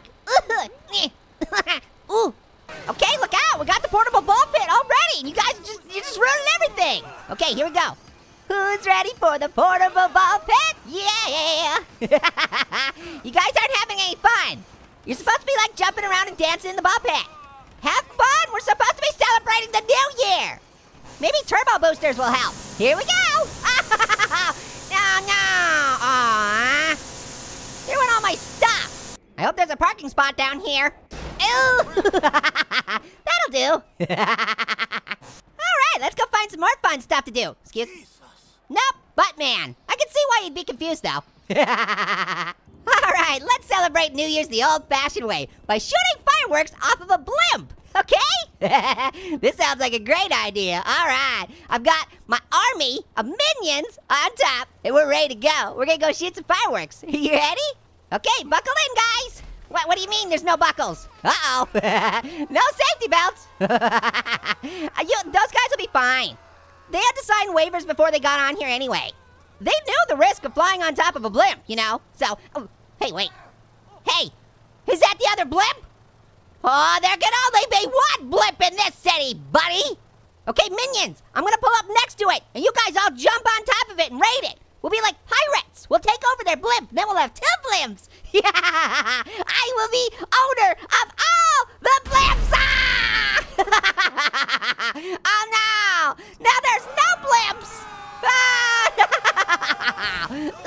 Ooh. Okay, look out, we got the portable ball pit already, and you guys just, you just ruined everything. Okay, here we go. Who's ready for the portable ball pit? Yeah! You guys aren't having any fun. You're supposed to be like jumping around and dancing in the ball pit. Have fun, we're supposed to be celebrating the new year. Maybe turbo boosters will help. Here we go. No, no, aww. Here went all my stuff. I hope there's a parking spot down here. Ew. That'll do. All right, let's go find some more fun stuff to do. Excuse me. Nope, Buttman. I can see why you'd be confused though. All right, let's celebrate New Year's the old-fashioned way by shooting fireworks off of a blimp, okay? This sounds like a great idea. All right, I've got my army of minions on top, and we're ready to go. We're gonna go shoot some fireworks. You ready? Okay, buckle in, guys. What, what do you mean there's no buckles? Uh-oh, no safety belts. you, those guys will be fine. They had to sign waivers before they got on here anyway. They knew the risk of flying on top of a blimp, you know? So, oh, hey, wait. Hey, is that the other blimp? Oh, there can only be one blimp in this city, buddy. Okay, minions, I'm gonna pull up next to it, and you guys all jump on top of it and raid it. We'll be like pirates. We'll take over their blimp, then we'll have two blimps. Yeah, I will be owner of all the blimps. Ah! Oh no, now there's no blimps. Ah!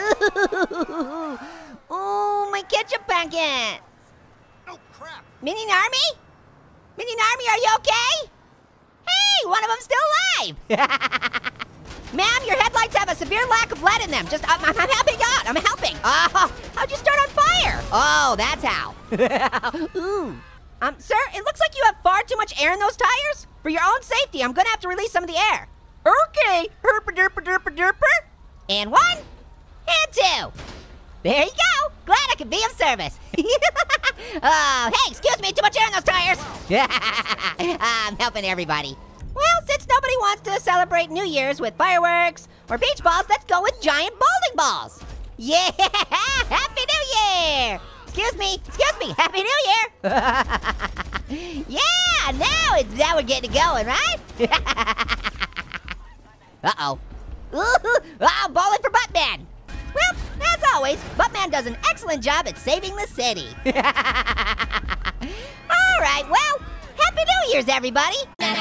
Oh, my ketchup packets. Oh crap. Minion Army? Minion Army, are you okay? Hey, one of them's still alive. Ma'am, your headlights have a severe lack of lead in them. Just, I'm, I'm helping out, I'm helping. Oh, how'd you start on fire? Oh, that's how. Ooh. Um, sir, it looks like you have far too much air in those tires. For your own safety, I'm gonna have to release some of the air. Okay, herpa derpa derpa derpa. And one, and two. There you go. Glad I could be of service. Oh, hey, excuse me, too much air in those tires. I'm helping everybody. Well, since nobody wants to celebrate New Year's with fireworks or beach balls, let's go with giant bowling balls. Yeah, Happy New Year. Excuse me, excuse me, Happy New Year. Yeah, now it's now we're getting it going, right? Uh-oh. Ooh, oh, bowling for Buttman. Well, as always, Buttman does an excellent job at saving the city. All right, well, Happy New Year's, everybody.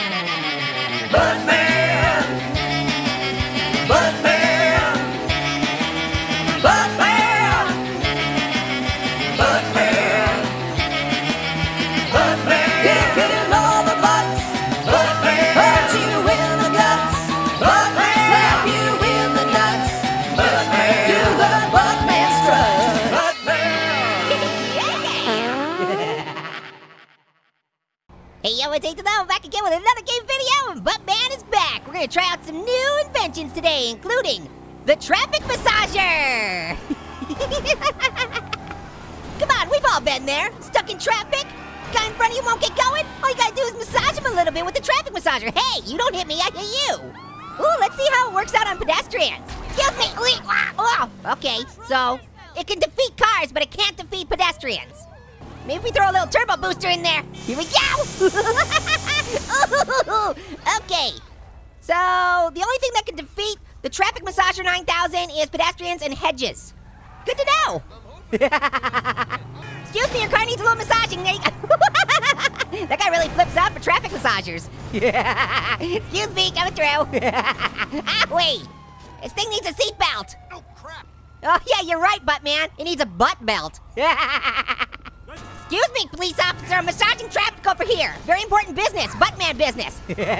Buttman! Buttman! Buttman! Buttman! Buttman! Kicking all the butts! Buttman! Hurt you in the guts! Buttman! Slap you in the nuts! Buttman! Do the Buttman strut! Hey, yo, it's H-L, back again with another game video, and Buttman is back. We're gonna try out some new inventions today, including the traffic massager. Come on, we've all been there. Stuck in traffic. Guy in front of you won't get going. All you gotta do is massage him a little bit with the traffic massager. Hey, you don't hit me, I hit you. Ooh, let's see how it works out on pedestrians. Excuse me. Oh, okay, so it can defeat cars, but it can't defeat pedestrians. Maybe if we throw a little turbo booster in there. Here we go. Okay, so the only thing that can defeat the Traffic Massager nine thousand is pedestrians and hedges. Good to know. Excuse me, your car needs a little massaging. There you go. That guy really flips out for traffic massagers. Excuse me, coming through. Ah, wait. This thing needs a seatbelt. Oh, crap. Oh, yeah, you're right, Buttman. It needs a butt belt. Excuse me, police officer. I'm massaging traffic over here. Very important business. Buttman business.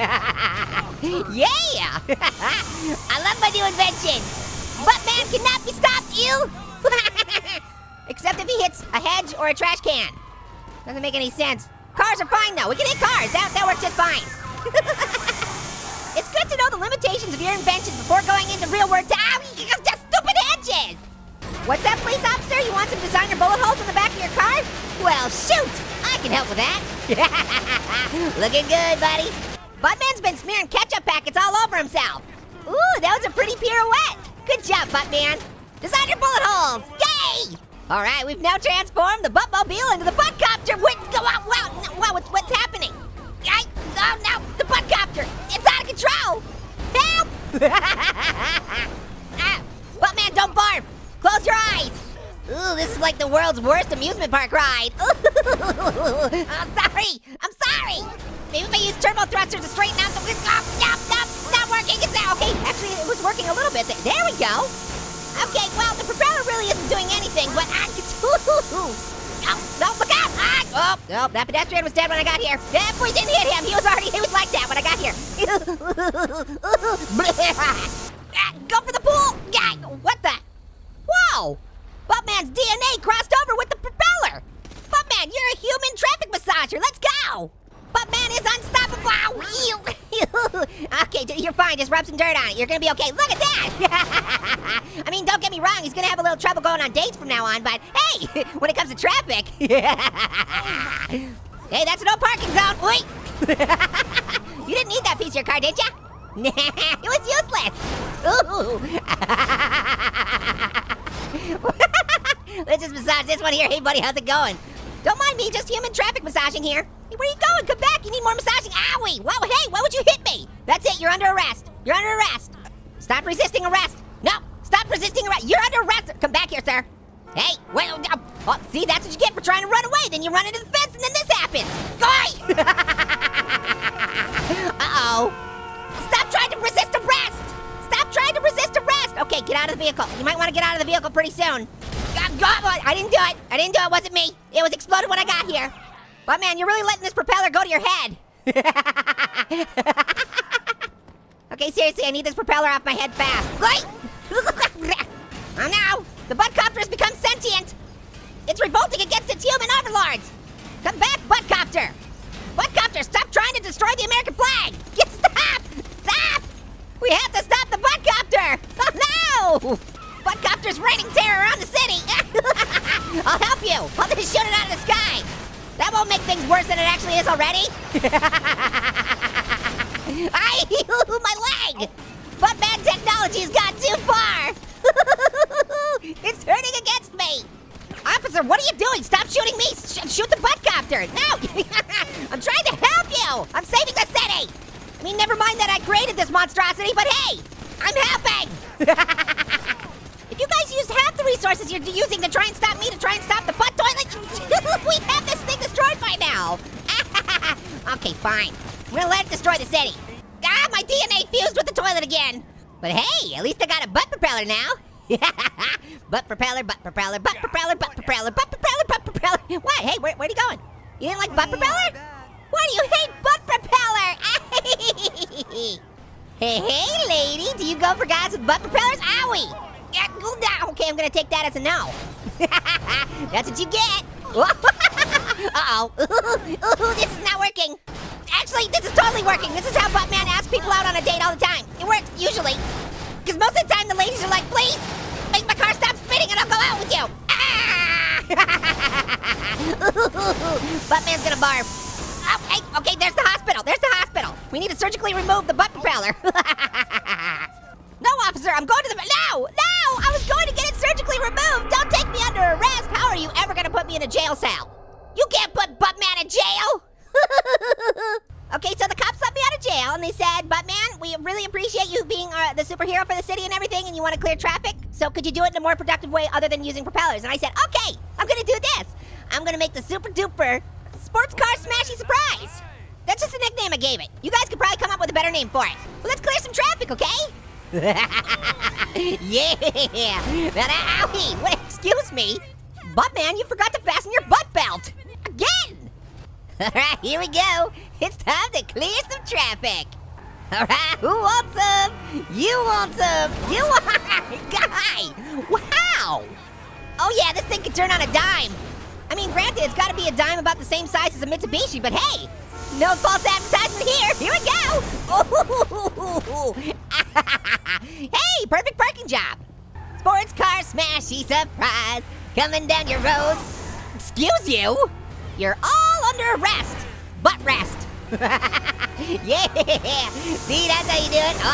Yeah. I love my new invention. Buttman cannot be stopped, you. Except if he hits a hedge or a trash can. Doesn't make any sense. Cars are fine though. We can hit cars. That, that works just fine. It's good to know the limitations of your inventions before going into real world time. Just stupid hedges. What's that, police officer? You want some designer bullet holes in the back of your car? Well, shoot. I can help with that. Looking good, buddy. Buttman's been smearing ketchup packets all over himself. Ooh, that was a pretty pirouette. Good job, Buttman. Designer bullet holes. Yay! All right, we've now transformed the Buttmobile into the Buttcopter. Wait, go out, wow, wow, what's, what's happening? I, oh no, the Buttcopter, it's out of control. Help! Ah, Buttman, don't barf. Close your eyes. Ooh, this is like the world's worst amusement park ride. I'm sorry, I'm sorry. Maybe if I use turbo thrusters to straighten out the, oh, no, no, it's not working, it's not, okay, actually it was working a little bit. There we go. Okay, well, the propeller really isn't doing anything, but I can, oh, no, look out! Ah, oh, oh, that pedestrian was dead when I got here. Yeah, we didn't hit him. He was already, he was like that when I got here. Ah, go for the pool. Yeah, what the? Whoa! Buttman's D N A crossed over with the propeller. Buttman, you're a human traffic massager. Let's go. Buttman is unstoppable. Okay, you're fine. Just rub some dirt on it. You're gonna be okay. Look at that. I mean, don't get me wrong. He's gonna have a little trouble going on dates from now on, but hey, when it comes to traffic. Hey, that's a no parking zone. Wait. You didn't need that piece of your car, did ya? It was useless. Ooh. Let's just massage this one here. Hey, buddy, how's it going? Don't mind me, just human traffic massaging here. Hey, where you going? Come back, you need more massaging. Owie, whoa, hey, why would you hit me? That's it, you're under arrest. You're under arrest. Stop resisting arrest. No, stop resisting arrest. You're under arrest. Come back here, sir. Hey, wait, oh, see, that's what you get for trying to run away. Then you run into the fence and then this happens. Go! Uh-oh. Stop trying to resist arrest. Stop trying to resist arrest. Okay, get out of the vehicle. You might want to get out of the vehicle pretty soon. I didn't do it. I didn't do it. It wasn't me. It was exploded when I got here. But man, you're really letting this propeller go to your head. Okay, seriously, I need this propeller off my head fast. Wait! Oh no! The Buttcopter has become sentient. It's revolting against its human overlords. Come back, Buttcopter. Buttcopter, stop trying to destroy the American flag. Get stop! Stop! We have to stop the Buttcopter. Oh no! Buttcopter's raining terror on the city. I'll help you. I'll just shoot it out of the sky. That won't make things worse than it actually is already. I, my leg. Buttman technology's gone too far. It's turning against me. Officer, what are you doing? Stop shooting me. Sh shoot the Buttcopter. No. I'm trying to help you. I'm saving the city. I mean, never mind that I created this monstrosity, but hey, I'm helping. If you guys used half the resources you're using to try and stop me to try and stop the butt toilet, we'd have this thing destroyed by now. Okay, fine. I'm gonna let it destroy the city. Ah, my D N A fused with the toilet again. But hey, at least I got a butt propeller now. Butt propeller, butt propeller, butt propeller, butt propeller, butt propeller, butt propeller. What? Hey, where, where are you going? You didn't like butt propeller? Why do you hate butt propeller? Hey, hey, lady, do you go for guys with butt propellers? Owie! Okay, I'm gonna take that as a no. That's what you get. Uh-oh. This is not working. Actually, this is totally working. This is how Buttman asks people out on a date all the time. It works, usually. Because most of the time, the ladies are like, please, make my car stop spinning. meeting and I'll go out with you. Ah! Buttman's gonna barf. Oh, hey, okay, there's the hospital. There's the hospital. We need to surgically remove the butt propeller. No, officer, I'm going to the, no, no, I was going to get it surgically removed. Don't take me under arrest. How are you ever gonna put me in a jail cell? You can't put Buttman in jail. Okay, so the cops let me out of jail and they said, Buttman, we really appreciate you being uh, the superhero for the city and everything and you wanna clear traffic, so could you do it in a more productive way other than using propellers? And I said, okay, I'm gonna do this. I'm gonna make the super duper sports car smashy surprise. That's just a nickname I gave it. You guys could probably come up with a better name for it. Well, let's clear some traffic, okay? Yeah, now, owie, wait, excuse me. Buttman, you forgot to fasten your butt belt. Again. All right, here we go. It's time to clear some traffic. All right, who wants some? You want some? You want, guy, wow. Oh yeah, this thing can turn on a dime. I mean, granted, it's gotta be a dime about the same size as a Mitsubishi, but hey, no false advertisement here. Here we go. Ooh. Hey, perfect parking job. Sports car smashy surprise coming down your road. Excuse you? You're all under arrest. Butt rest. Yeah. See, that's how you do it.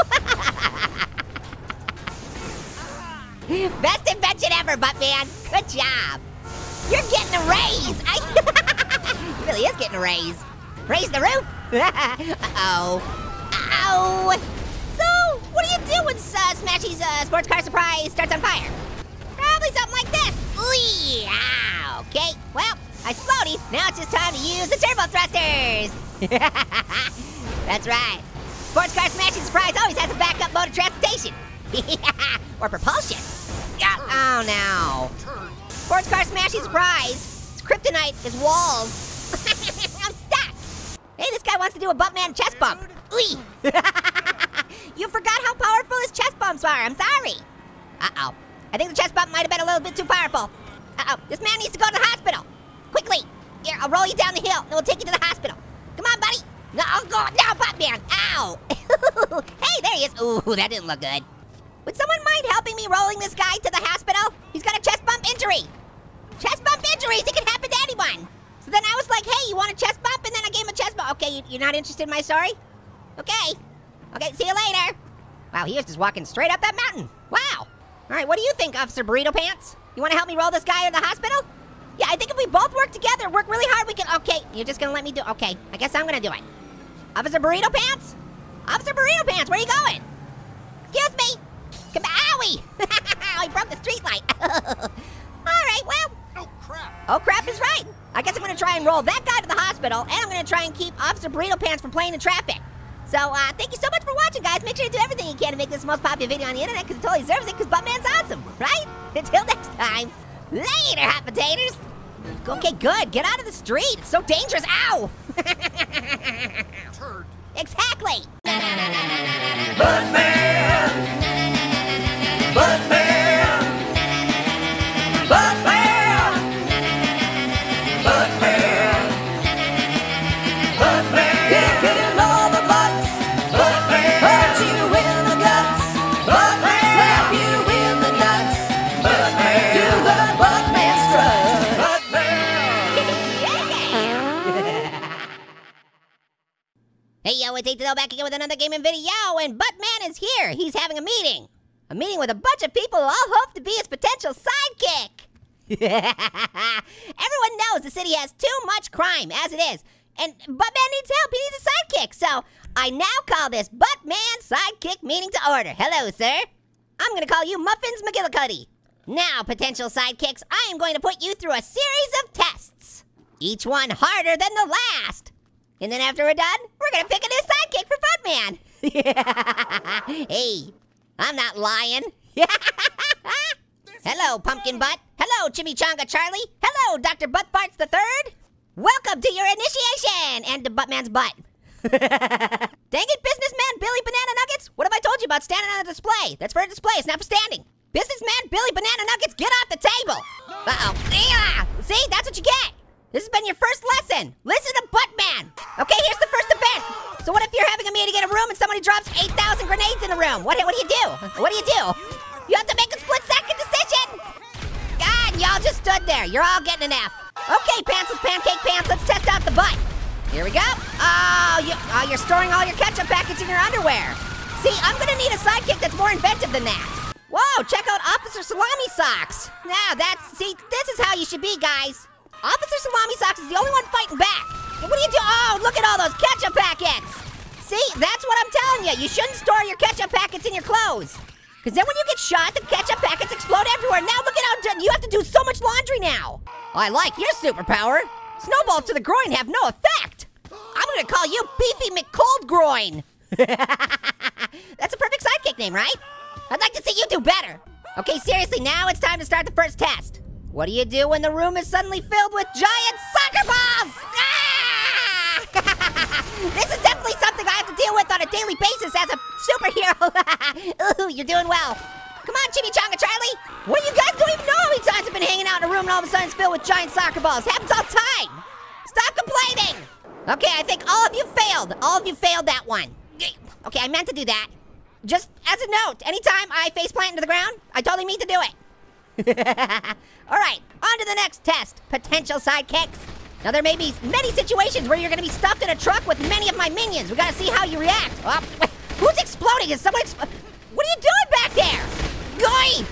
Oh. Best invention ever, Buttman. Good job. You're getting a raise. I he really is getting a raise. Raise the roof. Uh-oh. Ow. So, what do you do when uh, Smashy's uh, sports car surprise starts on fire? Probably something like this. Ooh, ah, okay, well, I exploded. Now it's just time to use the turbo thrusters. That's right. Sports car Smashy surprise always has a backup mode of transportation. Or propulsion. Oh no. Sports car Smashy surprise. It's kryptonite, his walls. I'm stuck. Hey, this guy wants to do a Buttman chest bump. Ooh. You forgot how powerful his chest bumps are. I'm sorry. Uh-oh. I think the chest bump might have been a little bit too powerful. Uh-oh. This man needs to go to the hospital. Quickly. Here, I'll roll you down the hill, and we'll take you to the hospital. Come on, buddy. No, I'll go. No, Buttman. Ow. Hey, there he is. Ooh, that didn't look good. Would someone mind helping me rolling this guy to the hospital? He's got a chest bump injury. Chest bump injuries, it can happen to anyone. So then I was like, hey, you want a chest bump? And then I gave him a chest bump. Okay, you, you're not interested in my story? Okay. Okay, see you later. Wow, he was just walking straight up that mountain. Wow. All right, what do you think, Officer Burrito Pants? You wanna help me roll this guy to the hospital? Yeah, I think if we both work together, work really hard, we can, okay, you're just gonna let me do, okay, I guess I'm gonna do it. Officer Burrito Pants? Officer Burrito Pants, where are you going? Excuse me. Come back, owie. I broke the street light. All right, well. Oh, crap. Oh, crap is right. I guess I'm gonna try and roll that guy to the hospital, and I'm gonna try and keep Officer Burrito Pants from playing in traffic. So, uh, thank you so much for watching, guys. Make sure you do everything you can to make this the most popular video on the internet, because it totally deserves it, because Buttman's awesome, right? Until next time, later, hot potatoes. Okay, good. Get out of the street. It's so dangerous. Ow! Turd. Exactly. Buttman! Buttman! Buttman! Buttman! Buttman! Kicking all the butts! Buttman! Hurt you in the guts! Buttman! Slap you in the nuts! Buttman! Do the Buttman strut! Hey yo, it's eight to back again with another gaming video, and Buttman is here. He's having a meeting. A meeting with a bunch of people who all hope to be his potential sidekick. Everyone knows the city has too much crime as it is, and Buttman needs help. He needs a sidekick, so I now call this Buttman Sidekick meeting to order. Hello, sir. I'm gonna call you Muffins McGillicuddy. Now, potential sidekicks, I am going to put you through a series of tests, each one harder than the last. And then after we're done, we're gonna pick a new sidekick for Buttman. Hey, I'm not lying. Hello, Pumpkin Butt. Hello, Chimichanga Charlie. Hello, Doctor Butt Farts the Third. Welcome to your initiation and to Buttman's butt. Dang it, businessman Billy Banana Nuggets. What have I told you about standing on a display? That's for a display, it's not for standing. Businessman Billy Banana Nuggets, get off the table. Uh-oh. Yeah. See, that's what you get. This has been your first lesson. Listen to Buttman. Okay, here's the first event. So what if you're having a meeting in a room and somebody drops eight thousand grenades in the room? What, what do you do? What do you do? You have to make a split second decision. good there. You're all getting an F. Okay, pantsless pancake pants, let's test out the butt. Here we go. Oh, you, oh, you're storing all your ketchup packets in your underwear. See, I'm gonna need a sidekick that's more inventive than that. Whoa, check out Officer Salami Socks. Now that's, see, this is how you should be, guys. Officer Salami Socks is the only one fighting back. What do you do? Oh, look at all those ketchup packets. See, that's what I'm telling you. You shouldn't store your ketchup packets in your clothes. Because then when you get shot, the ketchup packets explode everywhere. Now look at how done, you have to do so much laundry now. I like your superpower. Snowballs to the groin have no effect. I'm gonna call you Beefy McCold Groin. That's a perfect sidekick name, right? I'd like to see you do better. Okay, seriously, now it's time to start the first test. What do you do when the room is suddenly filled with giant soccer balls? Ah! This is definitely something I have to deal with on a daily basis as a superhero. Ooh, you're doing well. Come on, Chimichanga Charlie. What do you guys don't even know how many times I've been hanging out in a room and all of a sudden it's filled with giant soccer balls. Happens all the time. Stop complaining. Okay, I think all of you failed. All of you failed that one. Okay, I meant to do that. Just as a note, anytime I face plant into the ground, I totally mean to do it. All right, on to the next test, potential sidekicks. Now there may be many situations where you're gonna be stuffed in a truck with many of my minions. We gotta see how you react. Oh, wait, who's exploding? Is someone expl- What are you doing back there? Goy!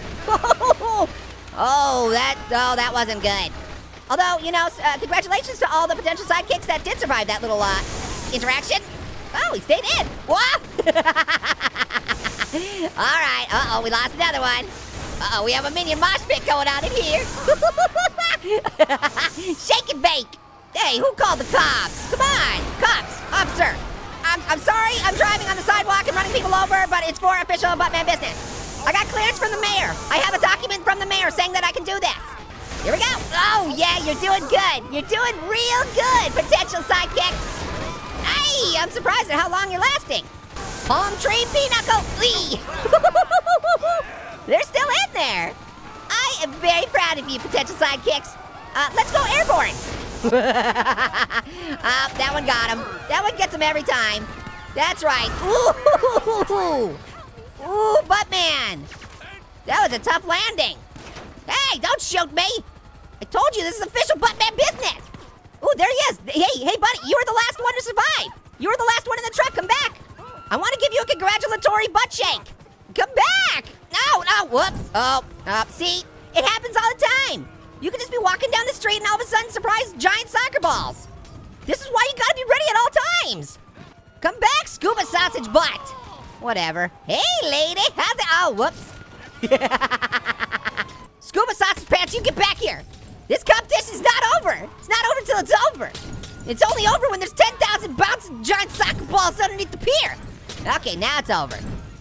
Oh, that, oh, that wasn't good. Although, you know, uh, congratulations to all the potential sidekicks that did survive that little, uh, interaction. Oh, he stayed in. What? All right, uh-oh, we lost another one. Uh-oh, we have a minion mosh pit going on in here. Shake and bake. Hey, who called the cops? Come on, cops, officer. I'm, I'm sorry, I'm driving on the sidewalk and running people over, but it's for official Buttman business. I got clearance from the mayor. I have a document from the mayor saying that I can do this. Here we go. Oh, yeah, you're doing good. You're doing real good, potential sidekicks. Hey, I'm surprised at how long you're lasting. Palm tree pinochle. They're still in there. I am very proud of you, potential sidekicks. Uh, let's go airborne. uh, that one got him. That one gets him every time. That's right. Ooh, ooh, Buttman. That was a tough landing. Hey, don't shoot me. I told you this is official Buttman business. Ooh, there he is. Hey, hey, buddy, you were the last one to survive. You were the last one in the truck. Come back. I want to give you a congratulatory butt shake. Come back. No, no, whoops. Oh, oh, see, it happens all the time. You can just be walking down the street and all of a sudden surprise giant soccer balls. This is why you gotta be ready at all times. Come back, scuba sausage butt. Whatever. Hey, lady, how's it? Oh, whoops. Scuba sausage pants, you get back here. This competition's not over. It's not over till it's over. It's only over when there's ten thousand bouncing giant soccer balls underneath the pier. Okay, now it's over.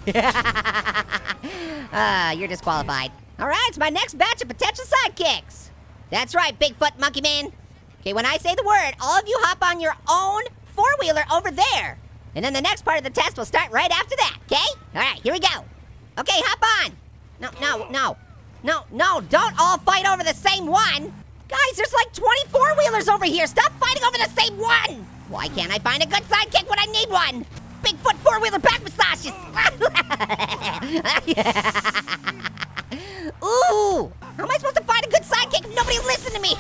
uh, you're disqualified. All right, it's my next batch of potential sidekicks. That's right, Bigfoot Monkey Man. Okay, when I say the word, all of you hop on your own four-wheeler over there. And then the next part of the test will start right after that, okay? All right, here we go. Okay, hop on. No, no, no. No, no, don't all fight over the same one. Guys, there's like twenty four-wheelers over here. Stop fighting over the same one. Why can't I find a good sidekick when I need one? Bigfoot four-wheeler back massages. Ooh, how am I supposed to find a good sidekick if nobody will listen to me?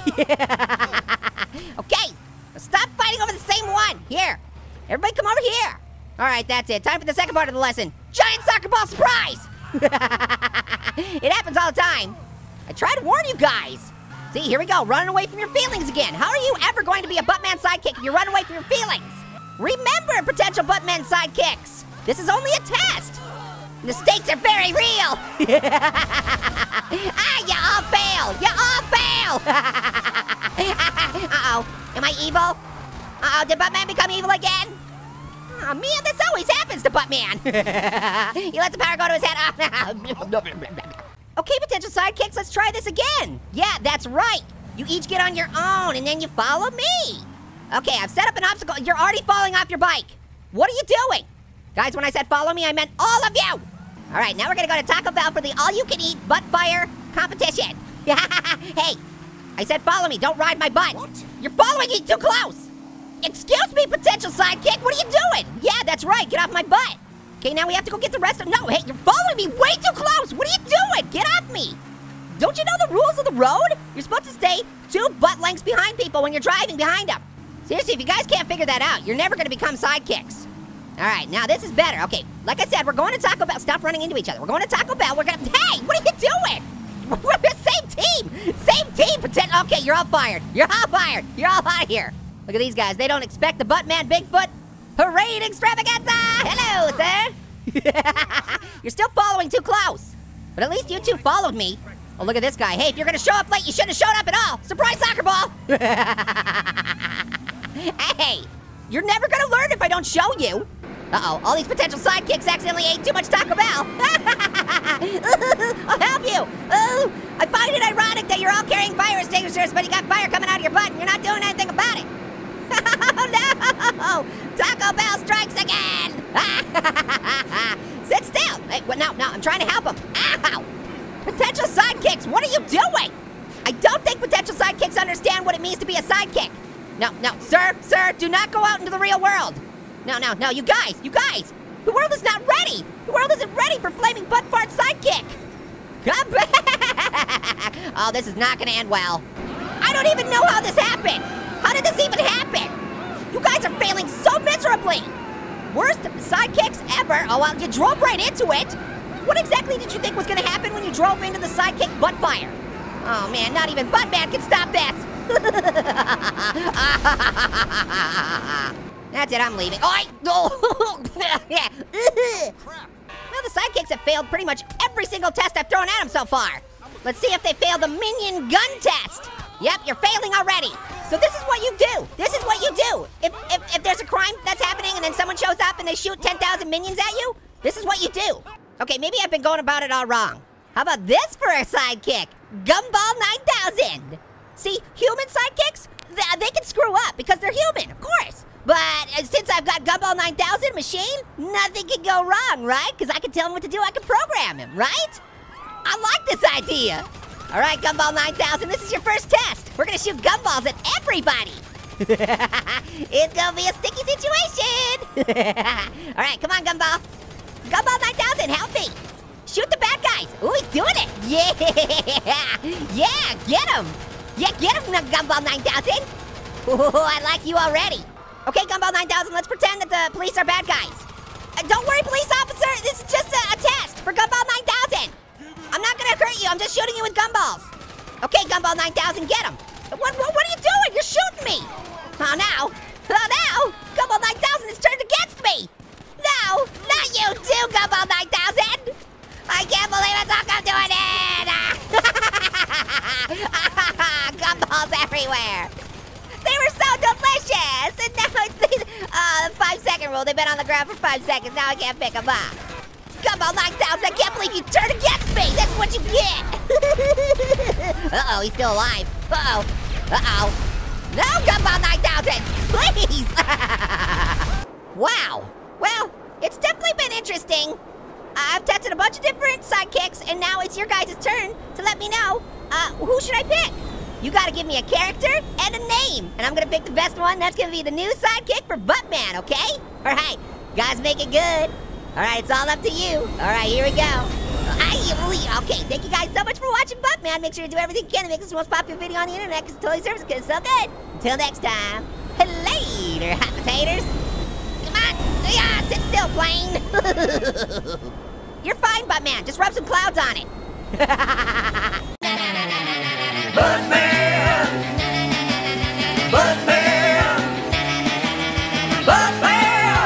Okay, stop fighting over the same one. Here, everybody come over here. All right, that's it. Time for the second part of the lesson. Giant soccer ball surprise. It happens all the time. I try to warn you guys. See, here we go, running away from your feelings again. How are you ever going to be a Buttman sidekick if you run away from your feelings? Remember, potential Buttman sidekicks, this is only a test. The stakes are very real. Ah, you all fail, you all fail. Uh-oh, am I evil? Uh-oh, did Buttman become evil again? Oh man, this always happens to Buttman. He lets the power go to his head. Okay, potential sidekicks, let's try this again. Yeah, that's right. You each get on your own and then you follow me. Okay, I've set up an obstacle. You're already falling off your bike. What are you doing? Guys, when I said follow me, I meant all of you. All right, now we're gonna go to Taco Bell for the all-you-can-eat butt fire competition. Hey, I said follow me, don't ride my butt. What? You're following me too close. Excuse me, potential sidekick, what are you doing? Yeah, that's right, get off my butt. Okay, now we have to go get the rest of, no, hey, you're following me way too close. What are you doing? Get off me. Don't you know the rules of the road? You're supposed to stay two butt lengths behind people when you're driving behind them. Seriously, if you guys can't figure that out, you're never gonna become sidekicks. All right, now this is better. Okay, like I said, we're going to Taco Bell. Stop running into each other. We're going to Taco Bell. We're gonna, hey, what are you doing? We're the same team, same team. Pretend, okay, you're all fired. You're all fired. You're all out of here. Look at these guys. They don't expect the Buttman Bigfoot parade extravaganza. Hello, sir. You're still following too close. But at least you two followed me. Oh, look at this guy. Hey, if you're gonna show up late, you shouldn't have showed up at all. Surprise soccer ball. Hey, you're never gonna learn if I don't show you. Uh-oh, all these potential sidekicks accidentally ate too much Taco Bell. I'll help you. Oh, I find it ironic that you're all carrying fire extinguishers, but you got fire coming out of your butt and you're not doing anything about it. Oh no! Taco Bell strikes again! Sit still! Hey, what, no, no, I'm trying to help him. Ow! Potential sidekicks, what are you doing? I don't think potential sidekicks understand what it means to be a sidekick. No, no, sir, sir, do not go out into the real world. No, no, no, you guys, you guys! The world is not ready! The world isn't ready for flaming butt fart sidekick! Come back! Oh, this is not gonna end well. I don't even know how this happened! How did this even happen? You guys are failing so miserably! Worst sidekicks ever. Oh, well, you drove right into it. What exactly did you think was gonna happen when you drove into the sidekick butt fire? Oh man, not even Buttman can stop this! That's it, I'm leaving. Oh, I, oh, yeah. Crap. Well, the sidekicks have failed pretty much every single test I've thrown at them so far. Let's see if they fail the minion gun test. Yep, you're failing already. So this is what you do. This is what you do. If, if, if there's a crime that's happening and then someone shows up and they shoot ten thousand minions at you, this is what you do. Okay, maybe I've been going about it all wrong. How about this for a sidekick? Gumball nine thousand. See, human sidekicks, they, they can screw up because they're human, of course. But uh, since I've got Gumball nine thousand machine, nothing can go wrong, right? Because I can tell him what to do, I can program him, right? I like this idea. All right, Gumball nine thousand, this is your first test. We're gonna shoot gumballs at everybody. It's gonna be a sticky situation. All right, come on, Gumball. Gumball nine thousand, help me. Shoot the bad guys. Ooh, he's doing it. Yeah, yeah, get him. Yeah, get him, Gumball nine thousand. Ooh, I like you already. Okay, Gumball nine thousand, let's pretend that the police are bad guys. Uh, don't worry, police officer, this is just a, a test for Gumball nine thousand. I'm not gonna hurt you, I'm just shooting you with gumballs. Okay, Gumball nine thousand, get him. What, what, what are you doing? You're shooting me. Oh, now, oh, now, Gumball nine thousand is turned against me. No, not you too, Gumball nine thousand. I can't believe it's all come to an end. Gumballs everywhere. They were so delicious, and now it's the uh, five second rule. They've been on the ground for five seconds, now I can't pick them up. Gumball nine thousand, I can't believe you turned against me. That's what you get. Uh-oh, he's still alive. Uh-oh, uh-oh. No, Gumball nine thousand, please. Wow, well, it's definitely been interesting. I've tested a bunch of different sidekicks, and now it's your guys' turn to let me know, uh, who should I pick? You gotta give me a character and a name, and I'm gonna pick the best one. That's gonna be the new sidekick for Buttman, okay? All right, guys, make it good. All right, it's all up to you. All right, here we go. Okay, thank you guys so much for watching Buttman. Make sure you do everything you can to make this the most popular video on the internet, because it totally serves because it's so good. Until next time, later, hot potatoes. Come on, yeah, sit still, plane. You're fine, Buttman. Just rub some clouds on it. Buttman! Buttman! Buttman!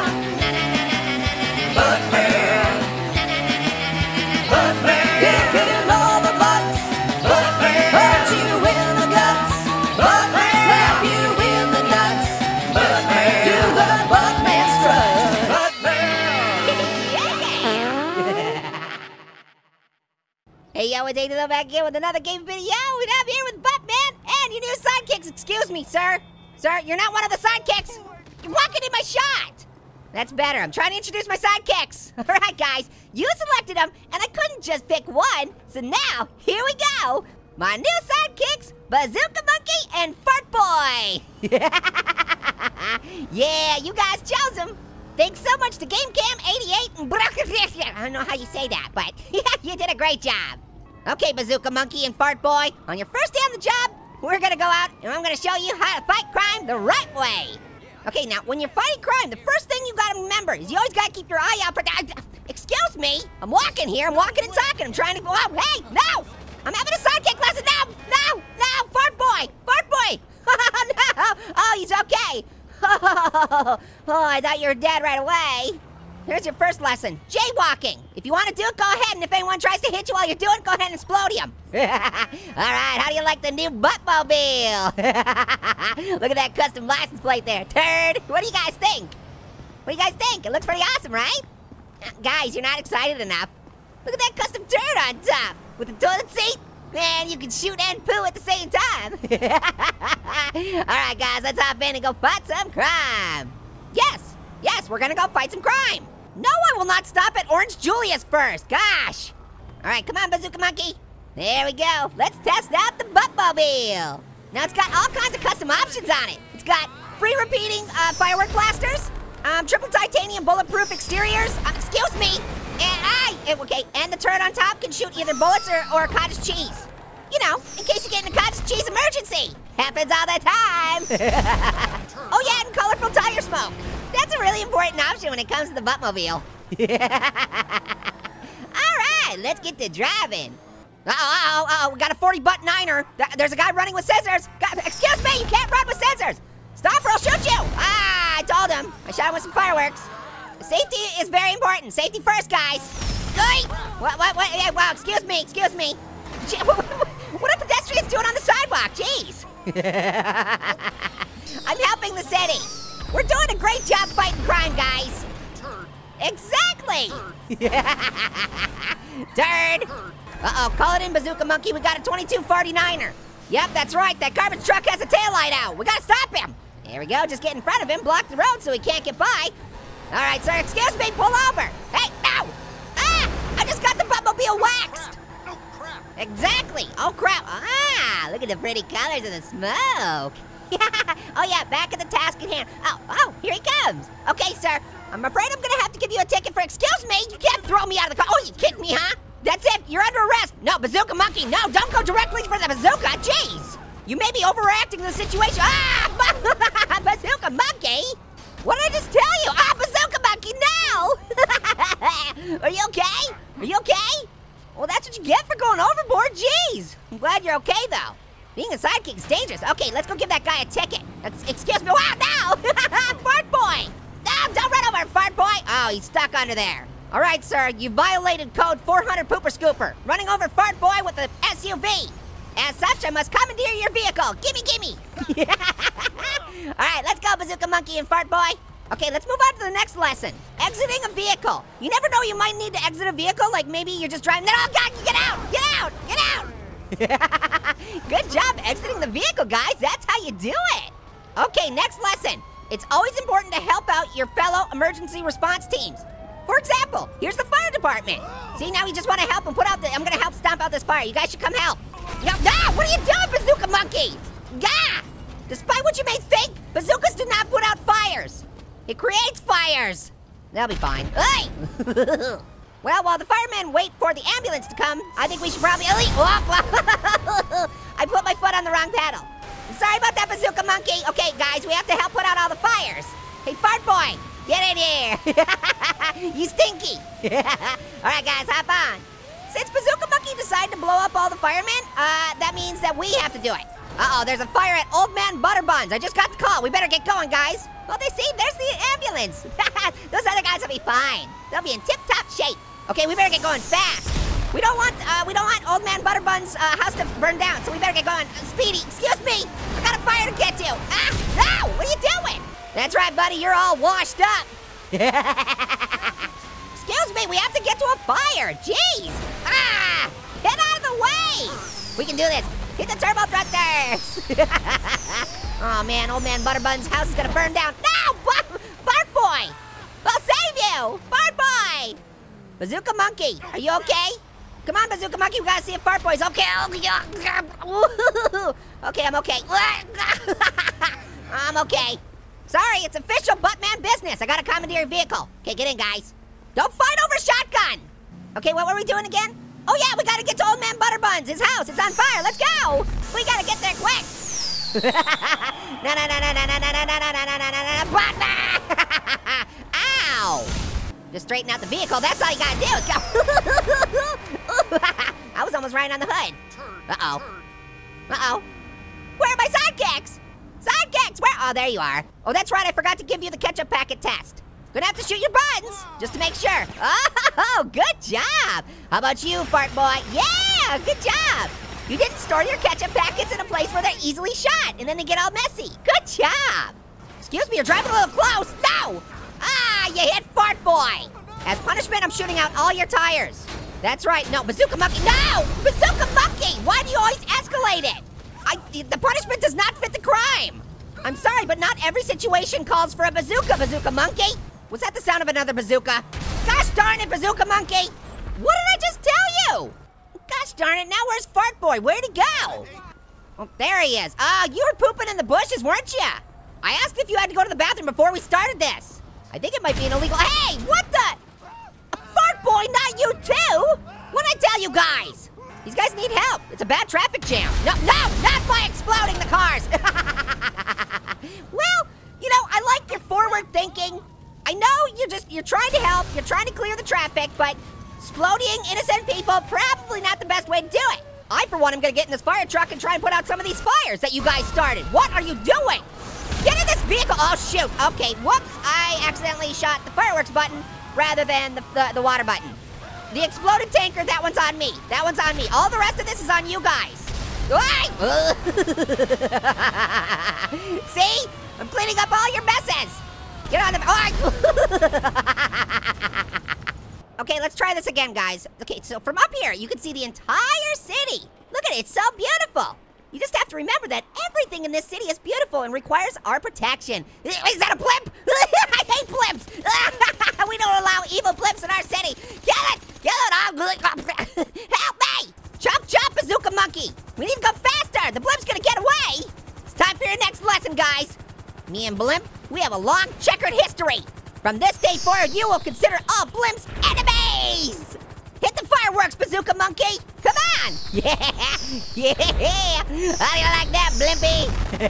Buttman! Buttman! Kicking all the butts! Buttman! Hurt you in the guts! Buttman! Slap you in the nuts! Buttman! Do the Buttman strut! Buttman! Hey, yo, it's Aiden back here with another game video, and I'm here with Buttman and your new sidekicks. Excuse me, sir. Sir, you're not one of the sidekicks. You're walking in my shot. That's better. I'm trying to introduce my sidekicks. All right, guys, you selected them, and I couldn't just pick one, so now, here we go. My new sidekicks, Bazooka Monkey and Fart Boy. Yeah, you guys chose them. Thanks so much to GameCam eighty-eight and I don't know how you say that, but you did a great job. Okay, Bazooka Monkey and Fart Boy, on your first day on the job, we're gonna go out and I'm gonna show you how to fight crime the right way. Okay, now, when you're fighting crime, the first thing you gotta remember is you always gotta keep your eye out for that. Excuse me, I'm walking here, I'm walking and talking, I'm trying to go out. Hey, no! I'm having a sidekick lesson, no, no, no, Fart Boy, Fart Boy! No, oh, he's okay. Oh, I thought you were dead right away. Here's your first lesson, jaywalking. If you wanna do it, go ahead, and if anyone tries to hit you while you're doing it, go ahead and explode him. All right, how do you like the new Buttmobile? Look at that custom license plate there, turd. What do you guys think? What do you guys think? It looks pretty awesome, right? Uh, guys, you're not excited enough. Look at that custom turd on top. With the toilet seat, man, you can shoot and poo at the same time. All right, guys, let's hop in and go fight some crime. Yes, yes, we're gonna go fight some crime. No one will not stop at Orange Julius first, gosh. All right, come on, Bazooka Monkey. There we go. Let's test out the Buttmobile. Now, it's got all kinds of custom options on it. It's got free repeating uh, firework blasters, um, triple titanium bulletproof exteriors, uh, excuse me, and I, okay, and the turret on top can shoot either bullets or, or cottage cheese. You know, in case you get in a cottage cheese emergency. Happens all the time. Oh yeah, and colorful tire smoke. That's a really important option when it comes to the Buttmobile. All right, let's get to driving. Uh-oh, uh-oh, uh-oh, we got a forty butt niner. There's a guy running with scissors. God, excuse me, you can't run with scissors. Stop or I'll shoot you. Ah, I told him. I shot him with some fireworks. Safety is very important. Safety first, guys. Hey, what, what, what, yeah, well, excuse me, excuse me. What are pedestrians doing on the sidewalk? Jeez. I'm helping the city. We're doing a great job fighting crime, guys. Turd. Exactly. Turd. Uh-oh, call it in, Bazooka Monkey. We got a twenty-two forty-niner. Yep, that's right. That garbage truck has a taillight out. We gotta stop him. There we go. Just get in front of him, block the road so he can't get by. All right, sir, excuse me, pull over. Hey, no. Ah, I just got the Buttmobile waxed. Oh, crap. Exactly. Oh, crap. Ah, look at the pretty colors of the smoke. Oh, yeah, back at the task at hand. Oh, oh, here he comes. Okay, sir, I'm afraid I'm gonna have to give you a ticket for, excuse me, you can't throw me out of the car. Oh, you kicked me, huh? That's it, you're under arrest. No, Bazooka Monkey, no, don't go directly for the bazooka, jeez. You may be overreacting to the situation. Ah, Bazooka Monkey. What did I just tell you? Ah, Bazooka Monkey, no. Are you okay? Are you okay? Well, that's what you get for going overboard, jeez. I'm glad you're okay, though. Being a sidekick is dangerous. Okay, let's go give that guy a ticket. Ex excuse me, wow, no! Fart Boy! No, don't run over, Fart Boy! Oh, he's stuck under there. All right, sir, you violated code four hundred Pooper Scooper, running over Fart Boy with an S U V. As such, I must commandeer your vehicle. Gimme, gimme! All right, let's go, Bazooka Monkey and Fart Boy. Okay, let's move on to the next lesson. Exiting a vehicle. You never know, you might need to exit a vehicle, like maybe you're just driving, oh God, get out, get out, get out! Good job exiting the vehicle, guys. That's how you do it. Okay, next lesson. It's always important to help out your fellow emergency response teams. For example, here's the fire department. See, now you just want to help and put out the, I'm gonna help stomp out this fire. You guys should come help. No, no, what are you doing, Bazooka Monkey? Gah! Despite what you may think, bazookas do not put out fires. It creates fires. That'll be fine. Hey! Well, while the firemen wait for the ambulance to come, I think we should probably, I put my foot on the wrong pedal. Sorry about that, Bazooka Monkey. Okay, guys, we have to help put out all the fires. Hey, Fart Boy, get in here. You stinky. All right, guys, hop on. Since Bazooka Monkey decided to blow up all the firemen, uh, that means that we have to do it. Uh-oh, there's a fire at Old Man Butterbuns. I just got the call. We better get going, guys. Well, they see, there's the ambulance. Those other guys will be fine. They'll be in tip-top shape. Okay, we better get going fast. We don't want, uh, we don't want Old Man Butterbun's uh, house to burn down, so we better get going. Uh, Speedy, excuse me, I got a fire to get to. Ah, no, what are you doing? That's right, buddy, you're all washed up. Excuse me, we have to get to a fire, jeez. Ah, get out of the way. We can do this. Hit the turbo thrusters. Oh man, Old Man Butterbun's house is gonna burn down. No, Fart Boy, I'll save you, Fart Boy. Bazooka Monkey, are you okay? Come on, Bazooka Monkey, we gotta see if Fart Boy's okay. Okay, I'm okay. I'm okay. Sorry, it's official Buttman business. I got a commandeer vehicle. Okay, get in, guys. Don't fight over shotgun. Okay, what were we doing again? Oh yeah, we gotta get to Old Man Butterbuns. His house, it's on fire. Let's go. We gotta get there quick. No, no, no, no, no, no, no, no, no, no, no, no, no, no, Batman! Ow! Just straighten out the vehicle. That's all you gotta do. Let's go. I was almost right on the hood. Uh-oh. Uh-oh. Where are my sidekicks? Sidekicks, where? Oh, there you are. Oh, that's right, I forgot to give you the ketchup packet test. Gonna have to shoot your buttons, just to make sure. Oh, good job. How about you, fart boy? Yeah, good job. You didn't store your ketchup packets in a place where they're easily shot, and then they get all messy. Good job. Excuse me, you're driving a little close. No. Ah, you hit fart boy. As punishment, I'm shooting out all your tires. That's right, no, Bazooka Monkey, no! Bazooka Monkey, why do you always escalate it? I, the punishment does not fit the crime. I'm sorry, but not every situation calls for a bazooka, Bazooka Monkey. Was that the sound of another bazooka? Gosh darn it, Bazooka Monkey! What did I just tell you? Gosh darn it, now where's Fart Boy? Where'd he go? Oh, there he is. Ah, uh, you were pooping in the bushes, weren't you? I asked if you had to go to the bathroom before we started this. I think it might be an illegal, hey, what the? Fart Boy, not you too? What'd I tell you guys? These guys need help. It's a bad traffic jam. No, no, not by exploding the cars. Well, you know, I like your forward thinking. I know you're just, you're trying to help, you're trying to clear the traffic, but exploding innocent people, probably not the best way to do it. I, for one, am gonna get in this fire truck and try and put out some of these fires that you guys started. What are you doing? Get in this vehicle, oh shoot. Okay, whoops, I accidentally shot the fireworks button rather than the, the, the water button. The exploded tanker, that one's on me. That one's on me. All the rest of this is on you guys. See? I'm cleaning up all your messes. Get on the, oh, okay, let's try this again, guys. Okay, so from up here, you can see the entire city. Look at it, it's so beautiful. You just have to remember that everything in this city is beautiful and requires our protection. Is that a blimp? I hate blimps. We don't allow evil blimps in our city. Get it, get it. Help me. Chop, chop, Bazooka Monkey. We need to go faster. The blimp's gonna get away. It's time for your next lesson, guys. Me and Blimp, we have a long checkered history. From this day forward, you will consider all blimps enemies. Hit the fireworks, Bazooka Monkey. Come on. Yeah, yeah. How do you like that, Blimpy?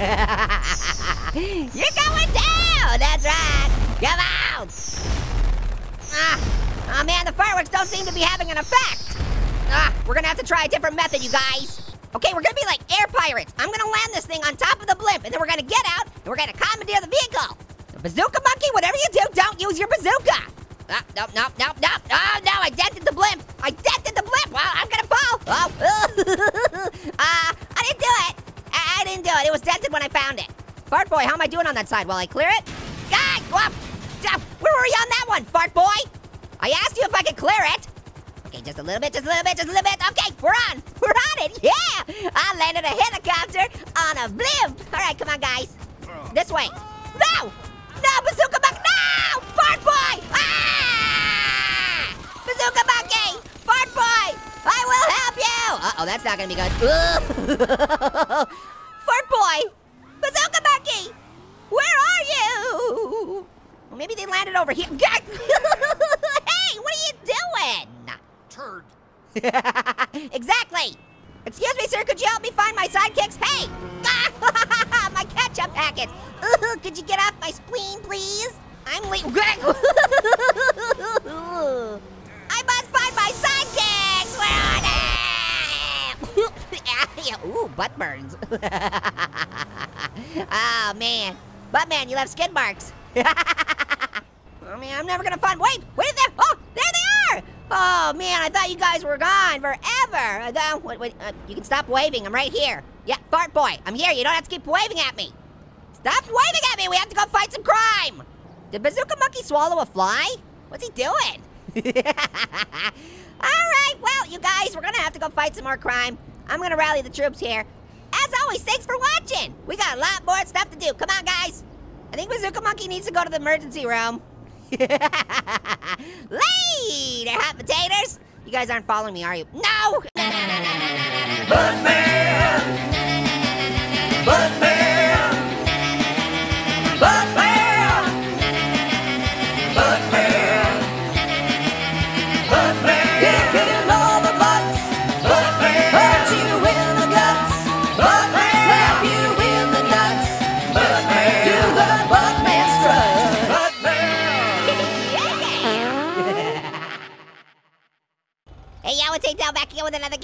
You're going down, that's right. Come on. Ah, oh man, the fireworks don't seem to be having an effect. Ah, we're gonna have to try a different method, you guys. Okay, we're gonna be like air pirates. I'm gonna land this thing on top of the blimp, and then we're gonna get out, and we're gonna commandeer the vehicle. The Bazooka Monkey, whatever you do, don't use your bazooka. Ah, nope, nope, nope, nope. Oh, no, I dented the blimp. I dented the blimp. Well, I'm gonna fall. Oh, uh, I didn't do it. I, I didn't do it. It was dented when I found it. Fart Boy, how am I doing on that side? Will I clear it? God, go up. Where were you on that one, Fart Boy? I asked you if I could clear it. Okay, just a little bit, just a little bit, just a little bit. Okay, we're on, we're on it, yeah! I landed a helicopter on a blimp. All right, come on, guys. This way. No! No, Bazooka Monkey, no! Fart Boy! Ah! Bazooka Monkey! Fart Boy! I will help you! Uh-oh, that's not gonna be good. Fart Boy! Bazooka Monkey! Where are you? Well, maybe they landed over here. Hey, what are you doing? Turd. Exactly. Excuse me, sir, could you help me find my sidekicks? Hey! My ketchup packet. Uh, could you get off my spleen, please? I'm late. I must find my sidekicks! Where are they? Ooh, butt burns. Oh, man. Butt man, you have skid marks. Oh, man, I'm never gonna find, wait, wait there, oh, there they are! Oh, man, I thought you guys were gone forever. I thought, wait, wait, uh, you can stop waving, I'm right here. Yeah, Fart Boy, I'm here, you don't have to keep waving at me. Stop waving at me, we have to go fight some crime. Did Bazooka Monkey swallow a fly? What's he doing? All right, well, you guys, we're gonna have to go fight some more crime. I'm gonna rally the troops here. As always, thanks for watching. We got a lot more stuff to do. Come on, guys. I think Bazooka Monkey needs to go to the emergency room. Later, hot potatoes. You guys aren't following me, are you? No! Buttman! Buttman! Buttman! Buttman! Buttman! Kicking all the butts!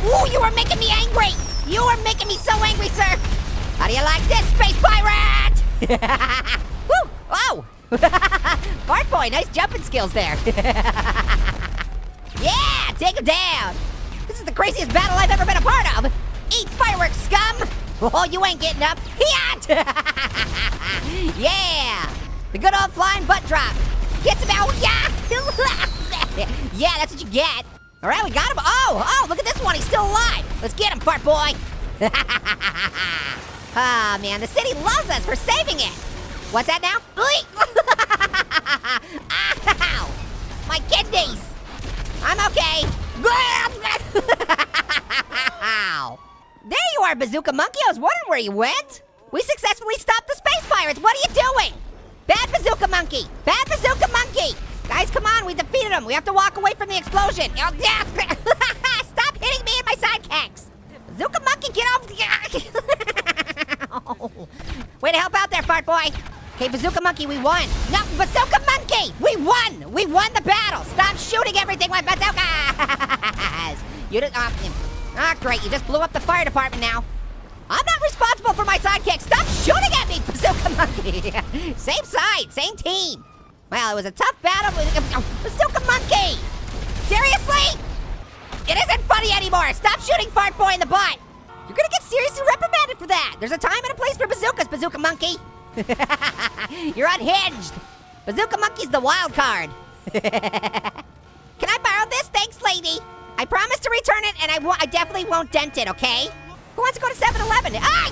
Ooh, you are making me angry. You are making me so angry, sir. How do you like this, space pirate? Woo, oh. Fart boy, nice jumping skills there. Yeah, take him down. This is the craziest battle I've ever been a part of. Eat fireworks, scum. Oh, you ain't getting up. Hiat! Yeah, the good old flying butt drop. Get some out, yeah. Yeah, that's what you get. All right, we got him. Oh, oh, look at this one. He's still alive. Let's get him, fart boy. Ah, oh, man, the city loves us for saving it. What's that now? Ow! My kidneys. I'm okay. There you are, Bazooka Monkey. I was wondering where you went. We successfully stopped the space pirates. What are you doing? Bad Bazooka Monkey. Bad Bazooka Monkey. Guys, come on. We defeated him. We have to walk away from the explosion. Oh, yeah. Stop hitting me and my sidekicks. Bazooka Monkey, get off. Way to help out there, fart boy. Okay, Bazooka Monkey, we won. No, Bazooka Monkey, we won. We won the battle. Stop shooting everything with bazookas. You did, uh, ah, great, you just blew up the fire department now. I'm not responsible for my sidekick. Stop shooting at me, Bazooka Monkey. Same side, same team. Well, it was a tough battle. Bazooka Monkey, seriously? It isn't funny anymore. Stop shooting Fart Boy in the butt. You're gonna get seriously reprimanded for that. There's a time and a place for bazookas, Bazooka Monkey. You're unhinged. Bazooka Monkey's the wild card. Can I borrow this? Thanks, lady. I promise to return it, and I, I definitely won't dent it, okay? Who wants to go to seven eleven? Ah,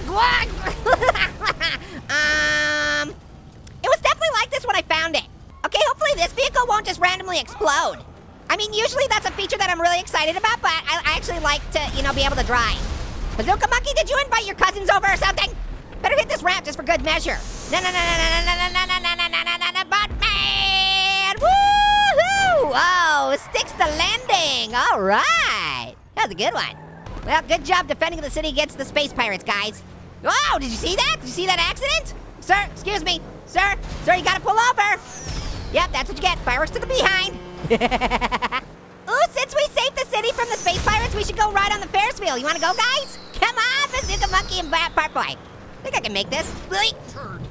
um, it was definitely like this when I found it. Okay, hopefully this vehicle won't just randomly explode. I mean, usually that's a feature that I'm really excited about, but I, I actually like to, you know, be able to drive. Bazooka Monkey, did you invite your cousins over or something? Better hit this ramp just for good measure. No, no, no, no, no, no, no, no, no, no, no, no, no, no, Batman! Woohoo! Oh, sticks the landing. All right. That was a good one. Well, good job defending the city against the space pirates, guys. Oh, did you see that? Did you see that accident? Sir, excuse me. Sir, sir, you gotta pull over. Yep, that's what you get. Fireworks to the behind. Ooh, since we saved the city from the space pirates, we should go ride on the Ferris wheel. You wanna go, guys? Come on, Bazooka Monkey and Bat Fart Boy. I think I can make this. Turd.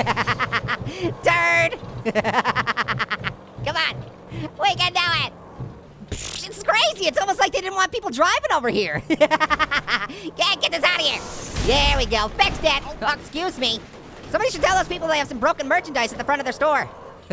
Turd. Come on. We can do it. It's crazy. It's almost like they didn't want people driving over here. Yeah, get this out of here. There we go. Fixed it. Oh, excuse me. Somebody should tell those people they have some broken merchandise at the front of their store.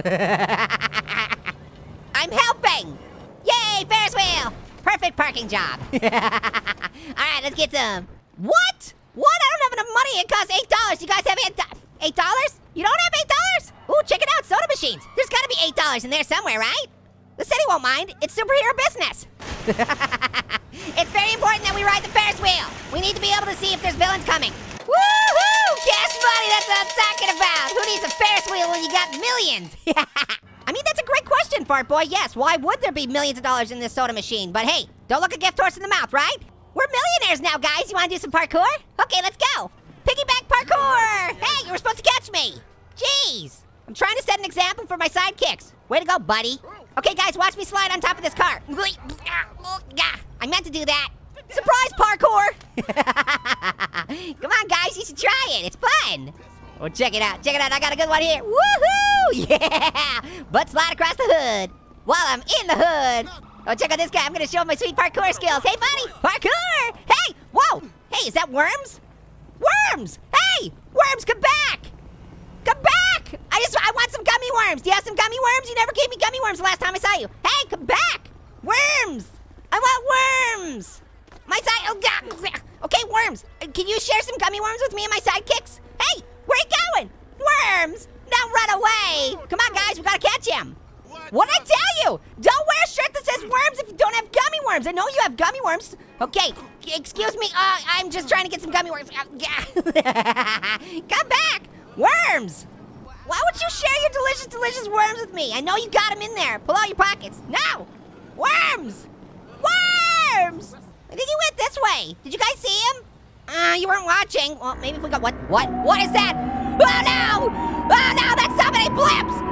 I'm helping. Yay, Ferris wheel. Perfect parking job. All right, let's get some. What? What? I don't have enough money. It costs eight dollars. You guys have eight dollars? Eight dollars? You don't have eight dollars? Ooh, check it out, soda machines. There's gotta be eight dollars in there somewhere, right? The city won't mind. It's superhero business. It's very important that we ride the Ferris wheel. We need to be able to see if there's villains coming. Woohoo! Cash money, that's what I'm talking about. Who needs a Ferris wheel when you got millions? I mean, that's a great question, Fart Boy. Yes, why would there be millions of dollars in this soda machine? But hey, don't look a gift horse in the mouth, right? We're millionaires now, guys. You wanna do some parkour? Okay, let's go. Piggyback parkour! Hey, you were supposed to catch me. Jeez. I'm trying to set an example for my sidekicks. Way to go, buddy. Okay, guys, watch me slide on top of this car. I meant to do that. Surprise parkour! Come on, guys, you should try it. It's fun. Oh, check it out, check it out. I got a good one here. Woohoo! Yeah! Butt slide across the hood while I'm in the hood. Oh, check out this guy. I'm gonna show him my sweet parkour skills. Hey, buddy, parkour! Hey, whoa! Hey, is that Worms? Worms! Hey, Worms, come back! Come back! I just, I want some gummy worms. Do you have some gummy worms? You never gave me gummy worms the last time I saw you. Hey, come back! Worms! I want worms! My side, oh, God. Okay, Worms, can you share some gummy worms with me and my sidekicks? Hey, where you going? Worms, now run away. Come on, guys, we gotta catch him. What'd I tell you? Don't wear a shirt that says worms if you don't have gummy worms. I know you have gummy worms. Okay, excuse me, uh, I'm just trying to get some gummy worms. Come back, worms. Why would you share your delicious, delicious worms with me? I know you got them in there. Pull out your pockets. No, worms, worms. I think he went this way. Did you guys see him? Uh, you weren't watching. Well, maybe if we got, what, what, what is that? Oh no, oh no, that's so many blips.